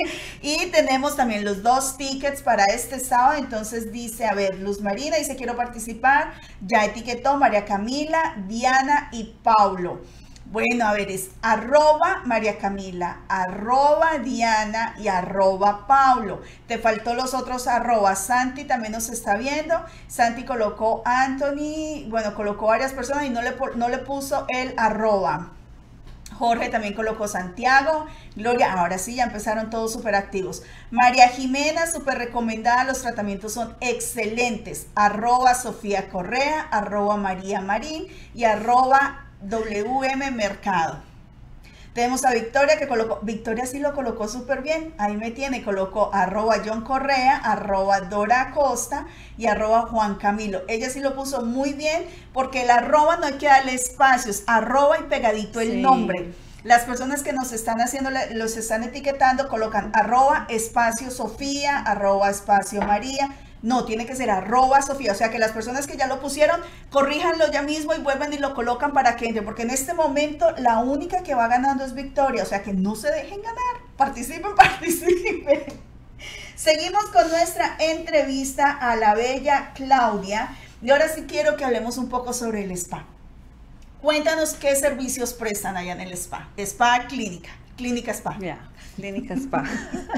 Y tenemos también los dos tickets para este sábado. Entonces dice, a ver, Luz Marina dice, quiero participar. Ya etiquetó María Camila, Diana y Paulo. Bueno, a ver, es arroba María Camila, arroba Diana y arroba Paulo. Te faltó los otros arroba. Santi también nos está viendo. Santi colocó Anthony, bueno, colocó varias personas y no le, no le puso el arroba. Jorge también colocó Santiago. Gloria, ahora sí, ya empezaron todos súper activos. María Jimena, súper recomendada, los tratamientos son excelentes. Arroba Sofía Correa, arroba María Marín y arroba W M Mercado. Tenemos a Victoria que colocó, Victoria sí lo colocó súper bien, ahí me tiene, colocó arroba John Correa, arroba Dora Acosta y arroba Juan Camilo. Ella sí lo puso muy bien porque el arroba no hay que darle espacios, arroba y pegadito el sí. nombre. Las personas que nos están haciendo, los están etiquetando, colocan arroba espacio Sofía, arroba espacio María. No, tiene que ser arroba Sofía, o sea que las personas que ya lo pusieron, corríjanlo ya mismo y vuelvan y lo colocan para que entre, porque en este momento la única que va ganando es Victoria, o sea que no se dejen ganar, participen, participen. Seguimos con nuestra entrevista a la bella Claudia y ahora sí quiero que hablemos un poco sobre el spa. Cuéntanos qué servicios prestan allá en el spa, spa clínica, clínica spa. Ya, yeah, clínica spa.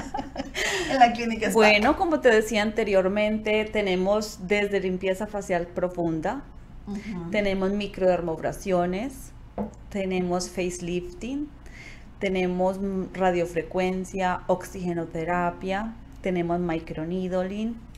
En la clínica spa. Bueno, como te decía anteriormente, tenemos desde limpieza facial profunda, uh-huh. tenemos microdermobrasiones, tenemos facelifting, tenemos radiofrecuencia, oxigenoterapia, tenemos microneedling,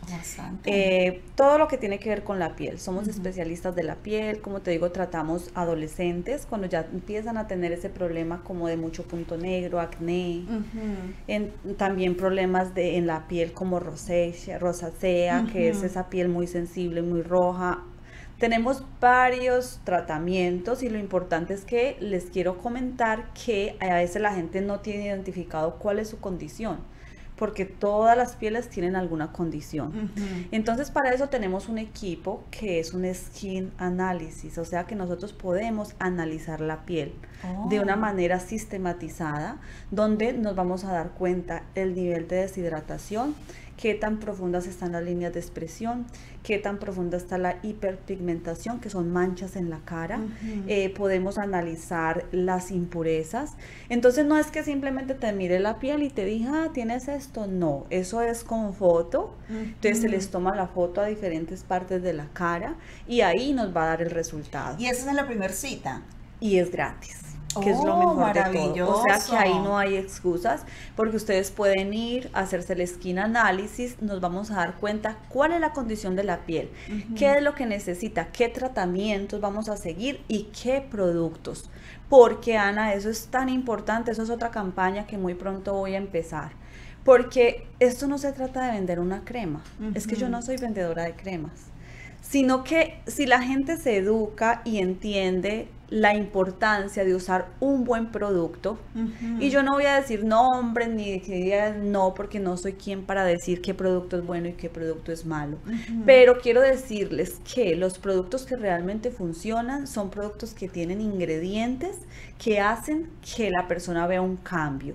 eh, todo lo que tiene que ver con la piel. Somos uh-huh. especialistas de la piel, como te digo, tratamos adolescentes cuando ya empiezan a tener ese problema como de mucho punto negro, acné, uh-huh. en, también problemas de, en la piel como rosacea, rosacea uh-huh. que es esa piel muy sensible, muy roja. Tenemos varios tratamientos y lo importante es que les quiero comentar que a veces la gente no tiene identificado cuál es su condición, porque todas las pieles tienen alguna condición. Uh-huh. Entonces, para eso tenemos un equipo que es un skin analysis, o sea que nosotros podemos analizar la piel oh. de una manera sistematizada, donde nos vamos a dar cuenta el nivel de deshidratación, qué tan profundas están las líneas de expresión, qué tan profunda está la hiperpigmentación, que son manchas en la cara. Uh-huh. eh, podemos analizar las impurezas. Entonces no es que simplemente te mire la piel y te diga, ah, tienes esto. No, eso es con foto. Uh-huh. Entonces se les toma la foto a diferentes partes de la cara y ahí nos va a dar el resultado. Y eso es en la primera cita. Y es gratis. Que oh, es lo mejor de todo. O sea que ahí no hay excusas, porque ustedes pueden ir a hacerse el skin análisis, nos vamos a dar cuenta cuál es la condición de la piel, uh-huh. qué es lo que necesita, qué tratamientos vamos a seguir y qué productos. Porque, Ana, eso es tan importante, eso es otra campaña que muy pronto voy a empezar. Porque esto no se trata de vender una crema, uh-huh. es que yo no soy vendedora de cremas, sino que si la gente se educa y entiende la importancia de usar un buen producto, uh-huh. y yo no voy a decir nombres ni que digan no, porque no soy quien para decir qué producto es bueno y qué producto es malo, uh-huh. pero quiero decirles que los productos que realmente funcionan son productos que tienen ingredientes que hacen que la persona vea un cambio.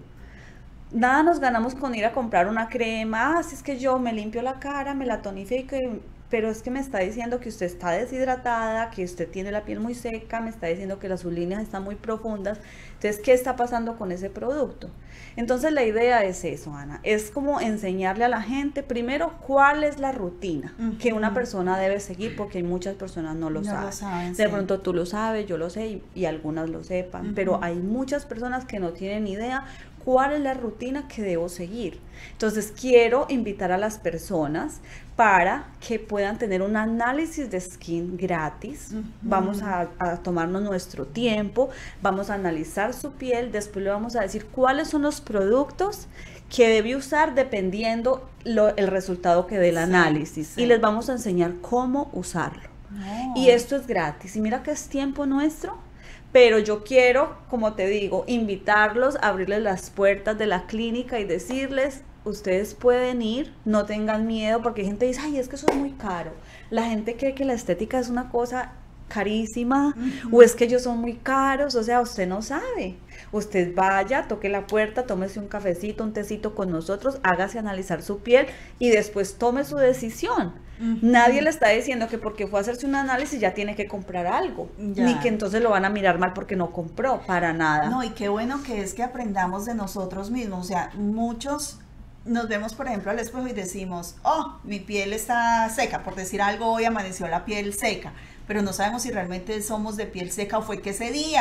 Nada nos ganamos con ir a comprar una crema, ah, si es que yo me limpio la cara, me la tonifico, pero es que me está diciendo que usted está deshidratada, que usted tiene la piel muy seca, me está diciendo que las sus líneas están muy profundas. Entonces, ¿qué está pasando con ese producto? Entonces, la idea es eso, Ana, es como enseñarle a la gente, primero, cuál es la rutina uh-huh. que una persona debe seguir, porque hay muchas personas no lo no saben. Lo saben de sí. pronto tú lo sabes, yo lo sé, y, y algunas lo sepan, uh-huh. pero hay muchas personas que no tienen idea cuál es la rutina que debo seguir. Entonces quiero invitar a las personas para que puedan tener un análisis de skin gratis. Uh-huh. Vamos a, a tomarnos nuestro tiempo, vamos a analizar su piel, después le vamos a decir cuáles son los productos que debe usar dependiendo lo, el resultado que dé el sí, análisis sí. y les vamos a enseñar cómo usarlo. No. Y esto es gratis y mira que es tiempo nuestro. Pero yo quiero, como te digo, invitarlos a abrirles las puertas de la clínica y decirles, ustedes pueden ir, no tengan miedo, porque hay gente que dice, ay, es que eso es muy caro. La gente cree que la estética es una cosa carísima, uh-huh. o es que ellos son muy caros, o sea, usted no sabe. Usted vaya, toque la puerta, tómese un cafecito, un tecito con nosotros, hágase analizar su piel y después tome su decisión. Uh-huh. Nadie le está diciendo que porque fue a hacerse un análisis ya tiene que comprar algo, ya. Ni que entonces lo van a mirar mal porque no compró, para nada. No, y qué bueno que es que aprendamos de nosotros mismos, o sea, muchos nos vemos, por ejemplo, al espejo y decimos, oh, mi piel está seca, por decir algo, hoy amaneció la piel seca, pero no sabemos si realmente somos de piel seca o fue que ese día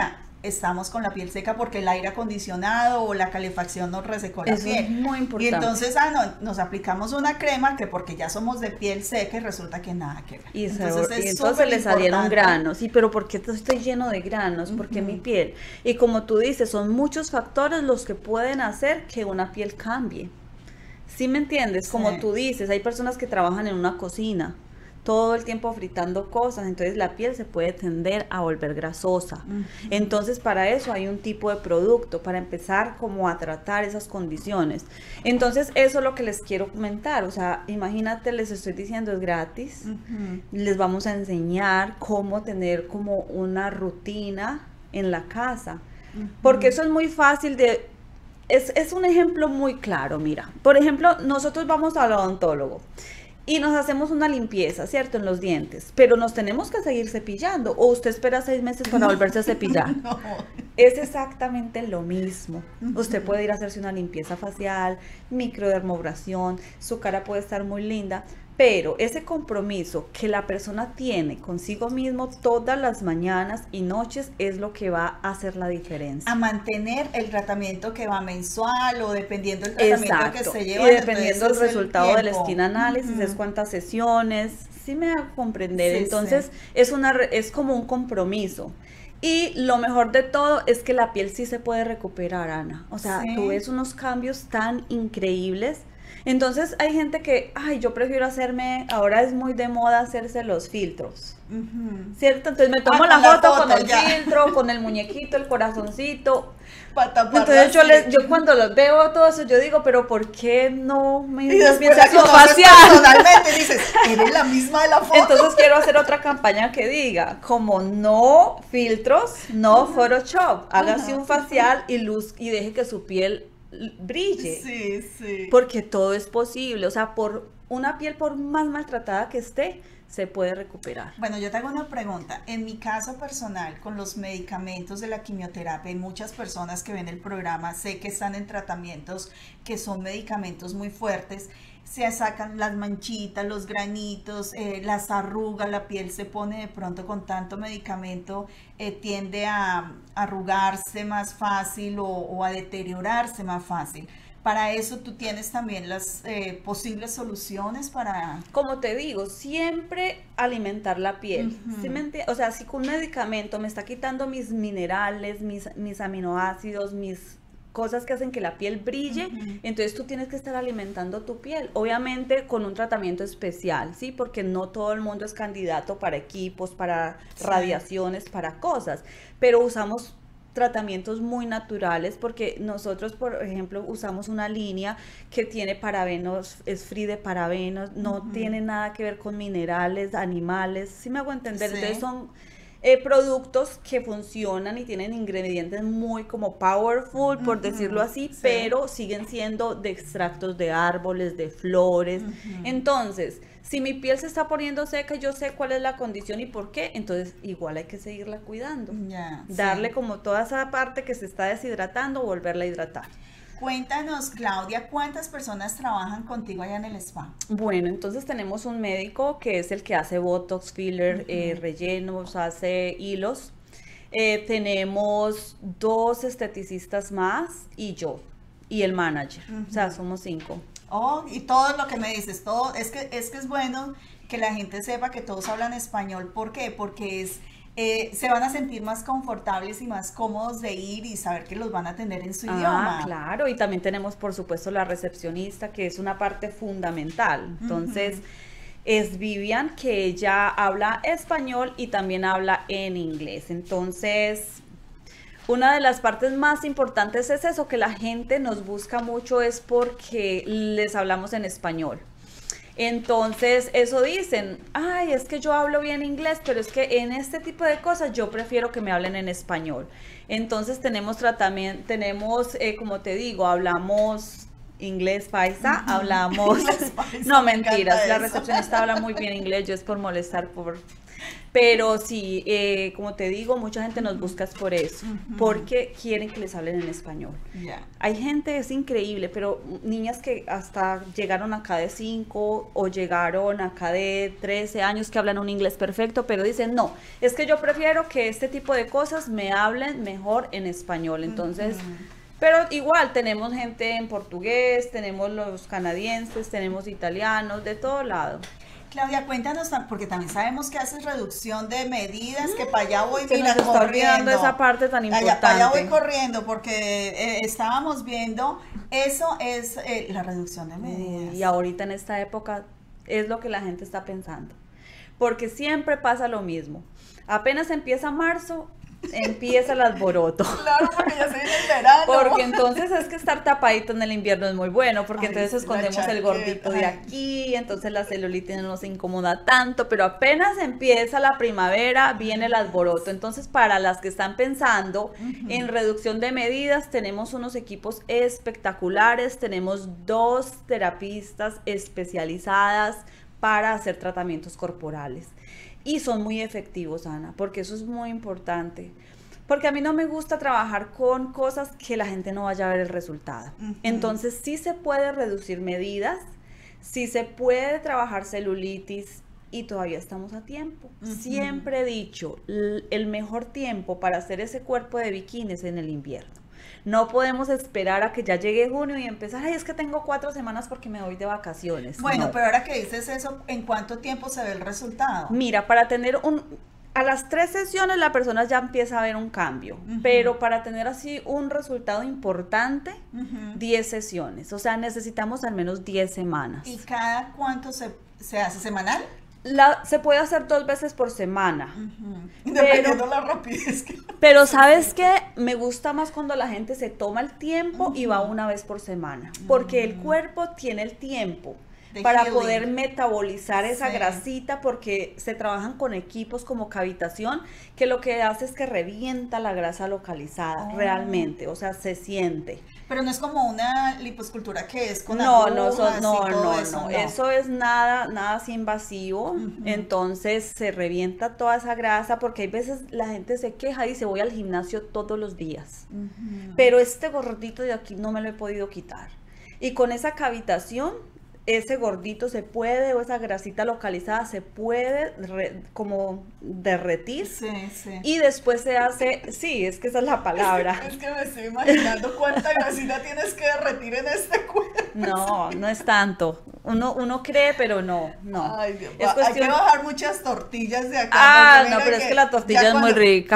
estamos con la piel seca porque el aire acondicionado o la calefacción nos resecó la Eso piel. es muy importante. Y entonces, ah, no, nos aplicamos una crema que porque ya somos de piel seca y resulta que nada que ver. Y, entonces, se, y es entonces le salieron importante. granos. Sí, pero ¿por qué estoy lleno de granos? ¿Por qué Ujú. mi piel? Y como tú dices, son muchos factores los que pueden hacer que una piel cambie. ¿Sí me entiendes? Como Sí. tú dices, hay personas que trabajan en una cocina todo el tiempo fritando cosas, entonces la piel se puede tender a volver grasosa. Ujú. Entonces para eso hay un tipo de producto, para empezar como a tratar esas condiciones. Entonces eso es lo que les quiero comentar, o sea, imagínate, les estoy diciendo, es gratis, Ujú. les vamos a enseñar cómo tener como una rutina en la casa, porque eso es muy fácil de... Es, es un ejemplo muy claro, mira. Por ejemplo, nosotros vamos al odontólogo y nos hacemos una limpieza, ¿cierto? En los dientes, pero nos tenemos que seguir cepillando. O usted espera seis meses para volverse a cepillar. No. Es exactamente lo mismo. Usted puede ir a hacerse una limpieza facial, microdermobrasión, su cara puede estar muy linda, pero ese compromiso que la persona tiene consigo mismo todas las mañanas y noches es lo que va a hacer la diferencia. A mantener el tratamiento que va mensual o dependiendo del tratamiento Exacto. que se Y lleva. dependiendo del resultado del skin análisis, Ujú. es cuántas sesiones, sí me hago comprender. Sí, Entonces, sí. es una re- es como un compromiso. Y lo mejor de todo es que la piel sí se puede recuperar, Ana. O sea, Sí. tú ves unos cambios tan increíbles. Entonces, hay gente que, ay, yo prefiero hacerme, ahora es muy de moda hacerse los filtros. Ujú. ¿Cierto? Entonces me tomo Ah, la con la foto, con foto, el ya. filtro, con el muñequito, el corazoncito. Para taparlo Entonces yo, así. les, yo cuando los veo todo eso, yo digo, pero ¿por qué no me Y después me la hago conoces facial? personalmente y dices, eres la misma de la foto. Entonces quiero hacer otra campaña que diga, como no filtros, no Photoshop, hágase Ajá. un facial y luz y deje que su piel brille. Sí, sí. Porque todo es posible, o sea, por una piel por más maltratada que esté, se puede recuperar. Bueno, yo te hago una pregunta. En mi caso personal, con los medicamentos de la quimioterapia, hay muchas personas que ven el programa, sé que están en tratamientos que son medicamentos muy fuertes, se sacan las manchitas, los granitos, eh, las arrugas, la piel se pone de pronto con tanto medicamento, eh, tiende a arrugarse más fácil o, o a deteriorarse más fácil. Para eso tú tienes también las eh, posibles soluciones para... Como te digo, siempre alimentar la piel. Ujú. ¿Sí me enti- O sea, si con un medicamento me está quitando mis minerales, mis, mis aminoácidos, mis cosas que hacen que la piel brille, Ujú. entonces tú tienes que estar alimentando tu piel. Obviamente con un tratamiento especial, ¿sí? Porque no todo el mundo es candidato para equipos, para Sí. radiaciones, para cosas. Pero usamos tratamientos muy naturales porque nosotros, por ejemplo, usamos una línea que tiene parabenos, es free de parabenos, no Ujú. tiene nada que ver con minerales, animales, ¿sí me hago entender? Sí. Entonces son eh, productos que funcionan y tienen ingredientes muy como powerful, por Ujú. decirlo así, Sí. pero siguen siendo de extractos de árboles, de flores. Ujú. Entonces, si mi piel se está poniendo seca, yo sé cuál es la condición y por qué, entonces igual hay que seguirla cuidando. Ya, sí. Darle como toda esa parte que se está deshidratando, volverla a hidratar. Cuéntanos, Claudia, ¿cuántas personas trabajan contigo allá en el spa? Bueno, entonces tenemos un médico que es el que hace botox, filler, eh, rellenos, hace hilos. Eh, tenemos dos esteticistas más y yo, y el manager. O sea, somos cinco. Oh, y todo lo que me dices, todo, es que, es que es bueno que la gente sepa que todos hablan español. ¿Por qué? Porque es, eh, se van a sentir más confortables y más cómodos de ir y saber que los van a atender en su Ah, idioma. claro, y también tenemos por supuesto la recepcionista, que es una parte fundamental. Entonces, es Vivian, que ella habla español y también habla en inglés. Entonces, una de las partes más importantes es eso, que la gente nos busca mucho es porque les hablamos en español. Entonces, eso dicen, ay, es que yo hablo bien inglés, pero es que en este tipo de cosas yo prefiero que me hablen en español. Entonces, tenemos tratamiento, tenemos, eh, como te digo, hablamos inglés paisa, hablamos... Inglés paisa, No, me encanta mentiras, la eso. recepcionista habla muy bien inglés, yo es por molestar, por... Pero sí, eh, como te digo, mucha gente nos busca es por eso, Ujú. porque quieren que les hablen en español. Ya. Hay gente, es increíble, pero niñas que hasta llegaron acá de cinco o llegaron acá de trece años que hablan un inglés perfecto, pero dicen, no, es que yo prefiero que este tipo de cosas me hablen mejor en español. Entonces, Ujú. pero igual tenemos gente en portugués, tenemos los canadienses, tenemos italianos, de todo lado. Claudia, cuéntanos, tam- porque también sabemos que haces reducción de medidas, que para allá voy, Se mira, nos está olvidando corriendo. esa parte tan Allá, para allá voy importante. corriendo, porque eh, estábamos viendo, eso es eh, la reducción de medidas. Y ahorita en esta época es lo que la gente está pensando. Porque siempre pasa lo mismo. Apenas empieza marzo, empieza el alboroto. Claro, porque ya se viene el verano. Porque entonces es que estar tapadito en el invierno es muy bueno, porque Ay, entonces sí, la escondemos el chaqueta, gordito de ay. aquí, entonces la celulitis no nos incomoda tanto, pero apenas empieza la primavera, viene el alboroto. Entonces, para las que están pensando Ujú. en reducción de medidas, tenemos unos equipos espectaculares, tenemos dos terapistas especializadas para hacer tratamientos corporales. Y son muy efectivos, Ana, porque eso es muy importante. Porque a mí no me gusta trabajar con cosas que la gente no vaya a ver el resultado. Ujú. Entonces sí se puede reducir medidas, sí se puede trabajar celulitis y todavía estamos a tiempo. Ujú. Siempre he dicho, l- el mejor tiempo para hacer ese cuerpo de bikini es en el invierno. No podemos esperar a que ya llegue junio y empezar, ay, es que tengo cuatro semanas porque me voy de vacaciones. Bueno, No. pero ahora que dices eso, ¿en cuánto tiempo se ve el resultado? Mira, para tener un... A las tres sesiones la persona ya empieza a ver un cambio, Ujú. pero para tener así un resultado importante, Ujú. diez sesiones. O sea, necesitamos al menos diez semanas. ¿Y cada cuánto se, se hace? ¿Semanal? La, se puede hacer dos veces por semana. Ujú. Dependiendo la rapidez que... Pero ¿sabes qué? Me gusta más cuando la gente se toma el tiempo y va una vez por semana. Porque el cuerpo tiene el tiempo De para healing. poder metabolizar esa Sí. grasita, porque se trabajan con equipos como cavitación, que lo que hace es que revienta la grasa localizada, Oh. realmente, o sea, se siente. Pero no es como una liposcultura que es con No, no, agujas eso, y no, todo no, eso, no, eso es nada, nada así invasivo. Ujú. Entonces se revienta toda esa grasa, porque hay veces la gente se queja y dice, voy al gimnasio todos los días, Ujú. pero este gordito de aquí no me lo he podido quitar. Y con esa cavitación, ese gordito se puede, o esa grasita localizada se puede re- como derretir. Sí, sí. Y después se hace, sí, es que esa es la palabra. Es que me estoy imaginando cuánta grasita tienes que derretir en este cuerpo. No, no es tanto. Uno, uno cree, pero no, no. Ay, Dios, Es va- cuestión- Hay que bajar muchas tortillas de acá. Ah, porque no, mira pero es que la tortilla ya es muy cuando- rica.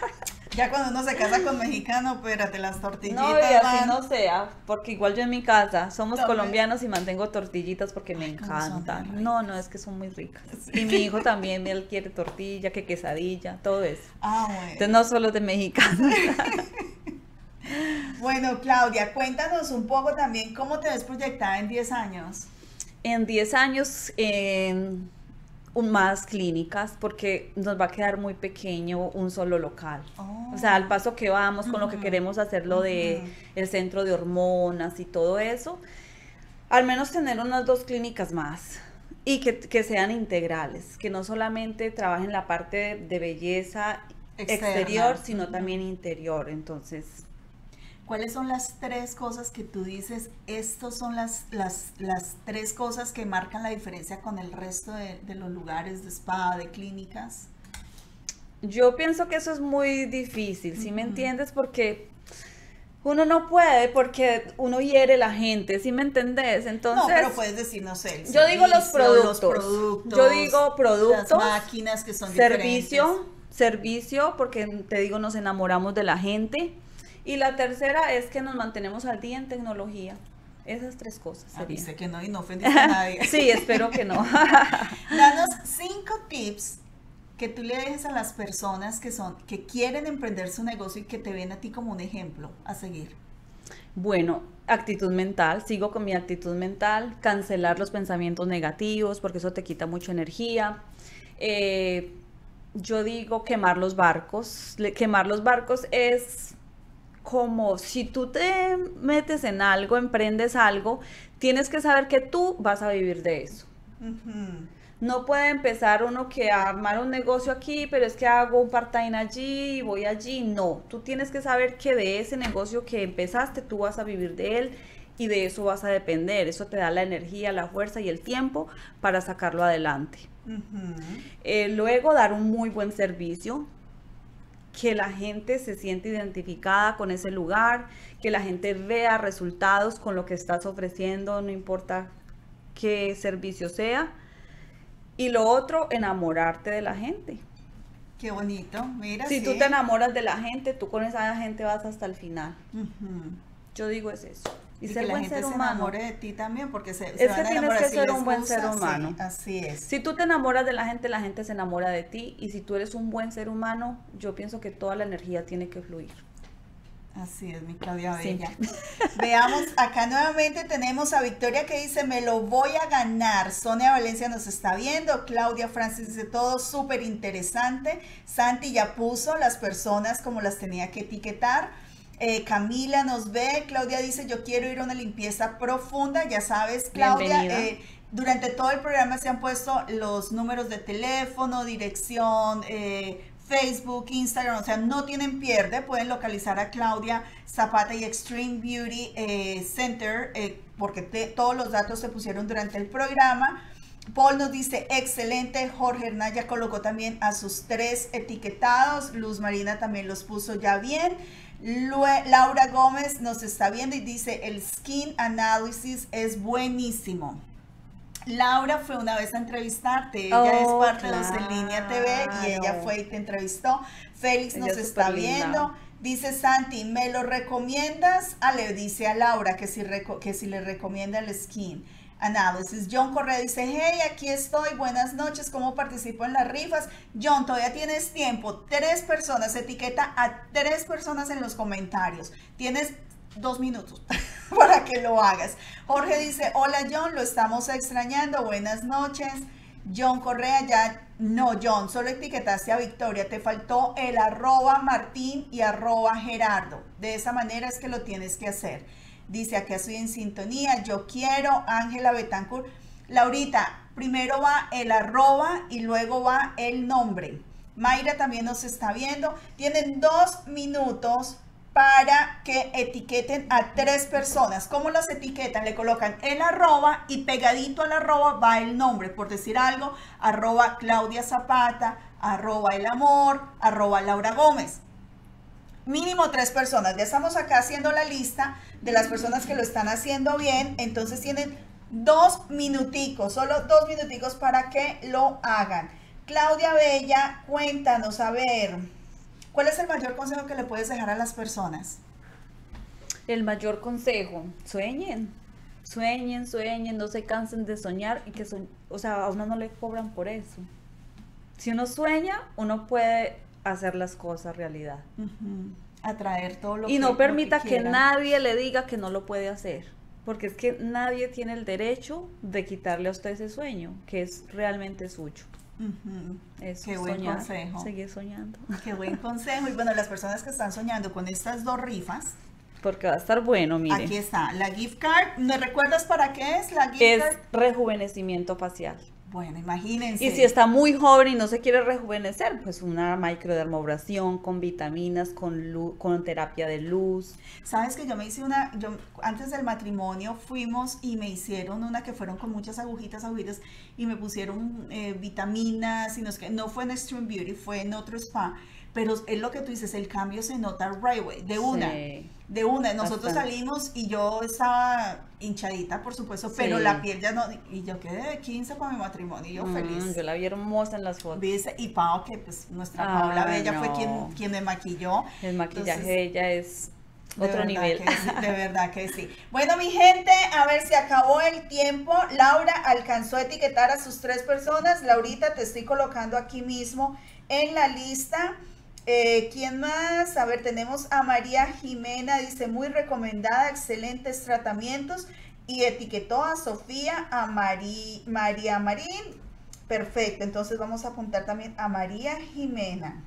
Ya cuando uno se casa con mexicano, espérate, las tortillitas No, y así van- no sea, porque igual yo en mi casa somos También. colombianos y mantengo tortillitas porque me Ay, cómo son de encantan. ricas. No, no, es que son muy ricas. Sí. Y mi hijo también, él quiere tortilla, que quesadilla, todo eso. Ah, bueno. Entonces no solo de mexicanos. Bueno, Claudia, cuéntanos un poco también cómo te ves proyectada en diez años. En diez años, en un más clínicas, porque nos va a quedar muy pequeño un solo local. Oh. O sea, al paso que vamos con lo que Ujú. queremos hacer, lo de Ujú. el centro de hormonas y todo eso, al menos tener unas dos clínicas más y que, que sean integrales, que no solamente trabajen la parte de, de belleza Externa. exterior, sino Ujú. también interior. Entonces, ¿Cuáles son las tres cosas que tú dices? Estos son las, las, las tres cosas que marcan la diferencia con el resto de, de los lugares de spa, de clínicas. yo pienso que eso es muy difícil, ¿sí me Ujú. entiendes? Porque uno no puede, porque uno hiere a la gente, ¿sí me entendés? Entonces, No, pero puedes decir, no sé, el yo digo los servicio, productos. productos, Yo digo productos, las máquinas que son servicio, diferentes. servicio, porque te digo, nos enamoramos de la gente. Y la tercera es que nos mantenemos al día en tecnología. Esas tres cosas Ah, serían. dice que no y no ofendiste a nadie. Sí, espero que no. Danos cinco tips que tú le dejes a las personas que son, que quieren emprender su negocio y que te ven a ti como un ejemplo a seguir. Bueno, actitud mental, sigo con mi actitud mental, cancelar los pensamientos negativos, porque eso te quita mucha energía. Eh, yo digo quemar los barcos. Le- Quemar los barcos es como si tú te metes en algo, emprendes algo, tienes que saber que tú vas a vivir de eso. Ujú. No puede empezar uno que a armar un negocio aquí, pero es que hago un part-time allí y voy allí. No, tú tienes que saber que de ese negocio que empezaste, tú vas a vivir de él y de eso vas a depender. Eso te da la energía, la fuerza y el tiempo para sacarlo adelante. Uh-huh. eh, luego, dar un muy buen servicio, que la gente se siente identificada con ese lugar, que la gente vea resultados con lo que estás ofreciendo, no importa qué servicio sea. Y lo otro, enamorarte de la gente. Qué bonito, mira. Si sí. tú te enamoras de la gente, tú con esa gente vas hasta el final. Uh-huh. Yo digo es eso. Y, y ser que la buen gente ser se humano. enamore de ti también, porque se, es se que van a tienes que si ser un les buen gusta, ser humano. Sí, así es. Si tú te enamoras de la gente, la gente se enamora de ti. Y si tú eres un buen ser humano, yo pienso que toda la energía tiene que fluir. Así es, mi Claudia Sí. Bella. Veamos, acá nuevamente tenemos a Victoria que dice, me lo voy a ganar. Sonia Valencia nos está viendo. Claudia Francis dice, todo súper interesante. Santi ya puso las personas como las tenía que etiquetar. Eh, Camila nos ve. Claudia dice, yo quiero ir a una limpieza profunda. Ya sabes, Claudia, eh, durante todo el programa se han puesto los números de teléfono, dirección, eh, Facebook, Instagram, o sea, no tienen pierde, pueden localizar a Claudia Zapata y Extreme Beauty eh, Center, eh, porque te, todos los datos se pusieron durante el programa. Paul nos dice, excelente. Jorge Hernán ya colocó también a sus tres etiquetados. Luz Marina también los puso ya bien. Lue, Laura Gómez nos está viendo y dice, el Skin Analysis es buenísimo. Laura fue una vez a entrevistarte, ella oh, es parte claro. de Dos en Línea T V y ella fue y te entrevistó. Félix ella nos está viendo, dice Santi, ¿me lo recomiendas? Ah, le dice a Laura que si, que si le recomienda el Skin Analysis. John Correa dice, hey, aquí estoy, buenas noches, ¿cómo participo en las rifas? John, todavía tienes tiempo, tres personas, etiqueta a tres personas en los comentarios, tienes dos minutos para que lo hagas. Jorge dice, hola John, lo estamos extrañando, buenas noches. John Correa, ya, no John, solo etiquetaste a Victoria, te faltó el arroba Martín y arroba Gerardo, de esa manera es que lo tienes que hacer. Dice, acá estoy en sintonía, yo quiero, Ángela Betancourt. Laurita, primero va el arroba y luego va el nombre. Mayra también nos está viendo, tienen dos minutos para que etiqueten a tres personas. ¿Cómo los etiquetan? Le colocan el arroba y pegadito al arroba va el nombre, por decir algo, arroba Claudia Zapata, arroba El Amor, arroba Laura Gómez. Mínimo tres personas. Ya estamos acá haciendo la lista de las personas que lo están haciendo bien, entonces tienen dos minuticos, solo dos minuticos para que lo hagan. Claudia Bella, cuéntanos, a ver, ¿cuál es el mayor consejo que le puedes dejar a las personas? El mayor consejo, sueñen, sueñen, sueñen, no se cansen de soñar y que son, o sea, a uno no le cobran por eso. Si uno sueña, uno puede hacer las cosas realidad. Uh-huh. Atraer todo lo y que Y no permita que, que nadie le diga que no lo puede hacer, porque es que nadie tiene el derecho de quitarle a usted ese sueño, que es realmente suyo. Uh-huh. Eso, Qué buen soñar, consejo. Seguir soñando. Qué buen consejo. Y bueno, las personas que están soñando con estas dos rifas, porque va a estar bueno, mire. Aquí está, la gift card. ¿Me recuerdas para qué es la gift es card? Es rejuvenecimiento facial. Bueno, imagínense. Y si está muy joven y no se quiere rejuvenecer, pues una microdermobrasión con vitaminas, con luz, con terapia de luz. Sabes que yo me hice una, yo antes del matrimonio fuimos y me hicieron una que fueron con muchas agujitas, agujitas, y me pusieron eh, vitaminas, y no, es que, no fue en Extreme Beauty, fue en otro spa. Pero es lo que tú dices, el cambio se nota right away, de una, sí, de una. Nosotros bastante. Salimos y yo estaba hinchadita, por supuesto, sí. Pero la piel ya no, y yo quedé de quince para mi matrimonio, y yo mm, feliz. Yo la vi hermosa en las fotos. ¿Viste? Y Pau, que pues nuestra ah, Paula Bella no. fue quien, quien me maquilló. El maquillaje Entonces, de ella es otro nivel. Sí, de verdad que sí. Bueno, mi gente, a ver, si acabó el tiempo. Laura alcanzó a etiquetar a sus tres personas. Laurita, te estoy colocando aquí mismo en la lista. Eh, ¿Quién más? A ver, tenemos a María Jimena, dice, muy recomendada, excelentes tratamientos, y etiquetó a Sofía, a Mari, María Marín. Perfecto, entonces vamos a apuntar también a María Jimena.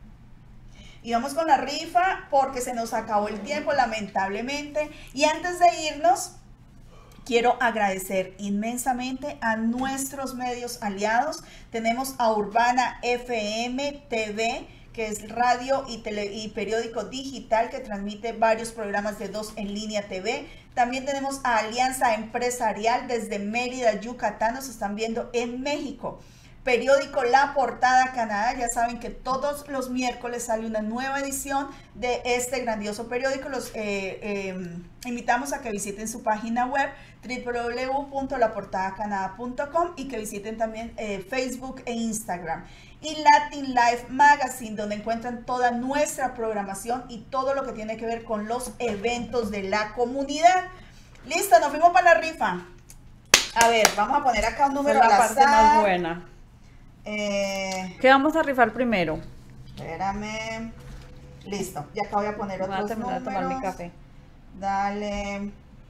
Y vamos con la rifa porque se nos acabó el tiempo, lamentablemente. Y antes de irnos, quiero agradecer inmensamente a nuestros medios aliados. Tenemos a Urbana F M T V, que es radio y, tele, y periódico digital que transmite varios programas de Dos en Línea T V. También tenemos a Alianza Empresarial desde Mérida, Yucatán, nos están viendo en México. Periódico La Portada Canadá, ya saben que todos los miércoles sale una nueva edición de este grandioso periódico. Los eh, eh, invitamos a que visiten su página web w w w punto la portada canadá punto com y que visiten también eh, Facebook e Instagram. Y Latin Life Magazine, donde encuentran toda nuestra programación y todo lo que tiene que ver con los eventos de la comunidad. Listo, nos fuimos para la rifa. A ver, vamos a poner acá un número al azar. La parte más buena. Eh, ¿Qué vamos a rifar primero? Espérame. Listo, y acá voy a poner otros voy a terminar números. de tomar mi café. Dale.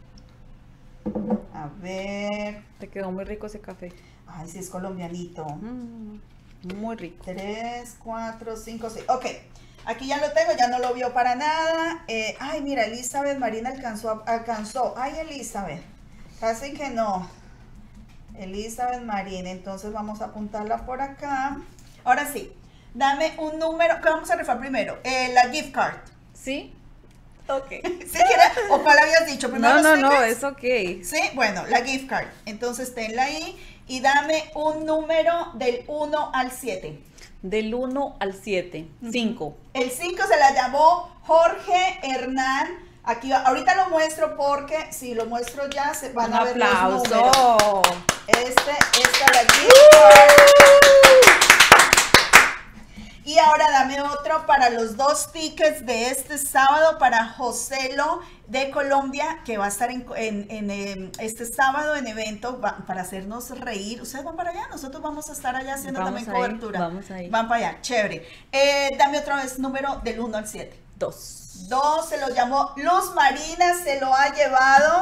A ver. Te quedó muy rico ese café. Ay, sí, es colombianito. Mm, muy rico. Tres, cuatro, cinco, seis. Ok, aquí ya lo tengo, ya no lo vio para nada. Eh, ay, mira, Elizabeth Marina alcanzó, alcanzó. Ay, Elizabeth, casi que no. Elizabeth Marina, entonces vamos a apuntarla por acá. Ahora sí, dame un número. ¿Qué vamos a rifar primero? Eh, la gift card. ¿Sí? Ok. ¿Sí quieres? ¿O cuál habías dicho? ¿Primero No, los no, no, tickets? es ok. Sí, bueno, la gift card. Entonces tenla ahí y dame un número del uno al siete. Del uno al siete. cinco. El cinco se la llamó Jorge Hernán. Aquí, ahorita lo muestro porque si lo muestro ya se van Un a ver los números. aplauso. Este, esta la gift card. Y ahora dame otro para los dos tickets de este sábado para Joselo de Colombia, que va a estar en, en, en, en este sábado en evento va, para hacernos reír. ¿Ustedes van para allá? Nosotros vamos a estar allá haciendo Vamos también ahí, cobertura. vamos ahí. Van para allá, chévere. Eh, dame otra vez número del uno al siete. Dos. Dos, se lo llamó Luz Marina, se lo ha llevado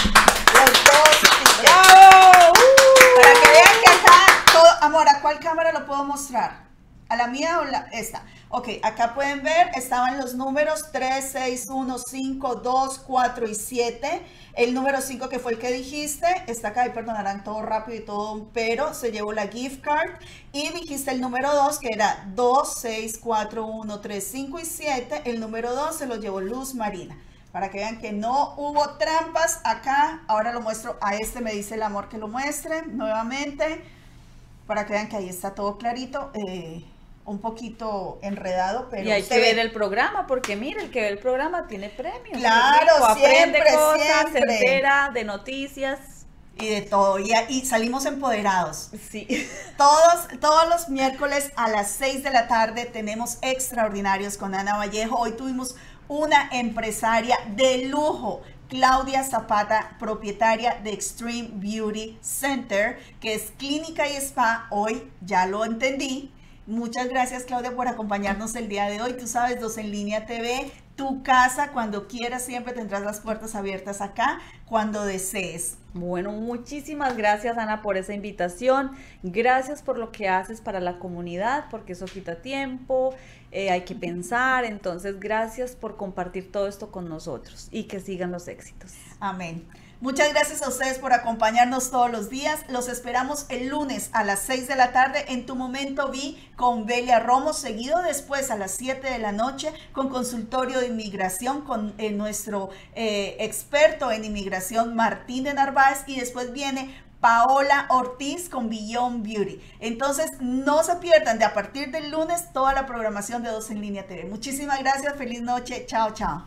los dos tickets. ¡Oh! Uh. Para que vean que acá, todo, amor, ¿a cuál cámara lo puedo mostrar? ¿A la mía o la esta? Ok, acá pueden ver, estaban los números tres, seis, uno, cinco, dos, cuatro y siete. El número cinco, que fue el que dijiste, está acá, y perdonarán todo rápido y todo, pero se llevó la gift card. Y dijiste el número dos, que era dos, seis, cuatro, uno, tres, cinco y siete. El número dos se lo llevó Luz Marina. Para que vean que no hubo trampas acá. Ahora lo muestro, a este me dice el amor que lo muestre nuevamente. Para que vean que ahí está todo clarito. Eh, un poquito enredado, pero y hay que ve. ver el programa, porque mira, el que ve el programa tiene premios. Claro, aprende siempre, cosas, siempre. se entera de noticias. Y de todo, y, y salimos empoderados. Sí. Todos, todos los miércoles a las seis de la tarde tenemos Extraordinarios con Ana Vallejo. Hoy tuvimos una empresaria de lujo, Claudia Zapata, propietaria de Extreme Beauty Center, que es clínica y spa. Hoy ya lo entendí. Muchas gracias, Claudia, por acompañarnos el día de hoy. Tú sabes, Dos en Línea T V, tu casa, cuando quieras, siempre tendrás las puertas abiertas acá, cuando desees. Bueno, muchísimas gracias, Ana, por esa invitación. Gracias por lo que haces para la comunidad, porque eso quita tiempo, eh, hay que pensar. Entonces, gracias por compartir todo esto con nosotros y que sigan los éxitos. Amén. Muchas gracias a ustedes por acompañarnos todos los días. Los esperamos el lunes a las seis de la tarde en Tu Momento Vi con Belia Romo, seguido después a las siete de la noche con Consultorio de Inmigración con eh, nuestro eh, experto en inmigración Martín de Narváez, y después viene Paola Ortiz con Beyond Beauty. Entonces no se pierdan de a partir del lunes toda la programación de Dos en Línea T V. Muchísimas gracias, feliz noche, chao, chao.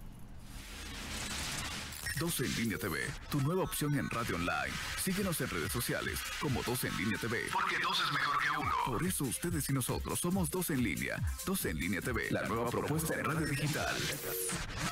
Dos en Línea T V, tu nueva opción en radio online. Síguenos en redes sociales como Dos en Línea T V. Porque dos es mejor que uno. Por eso ustedes y nosotros somos Dos en Línea. Dos en Línea T V, la nueva propuesta en radio digital.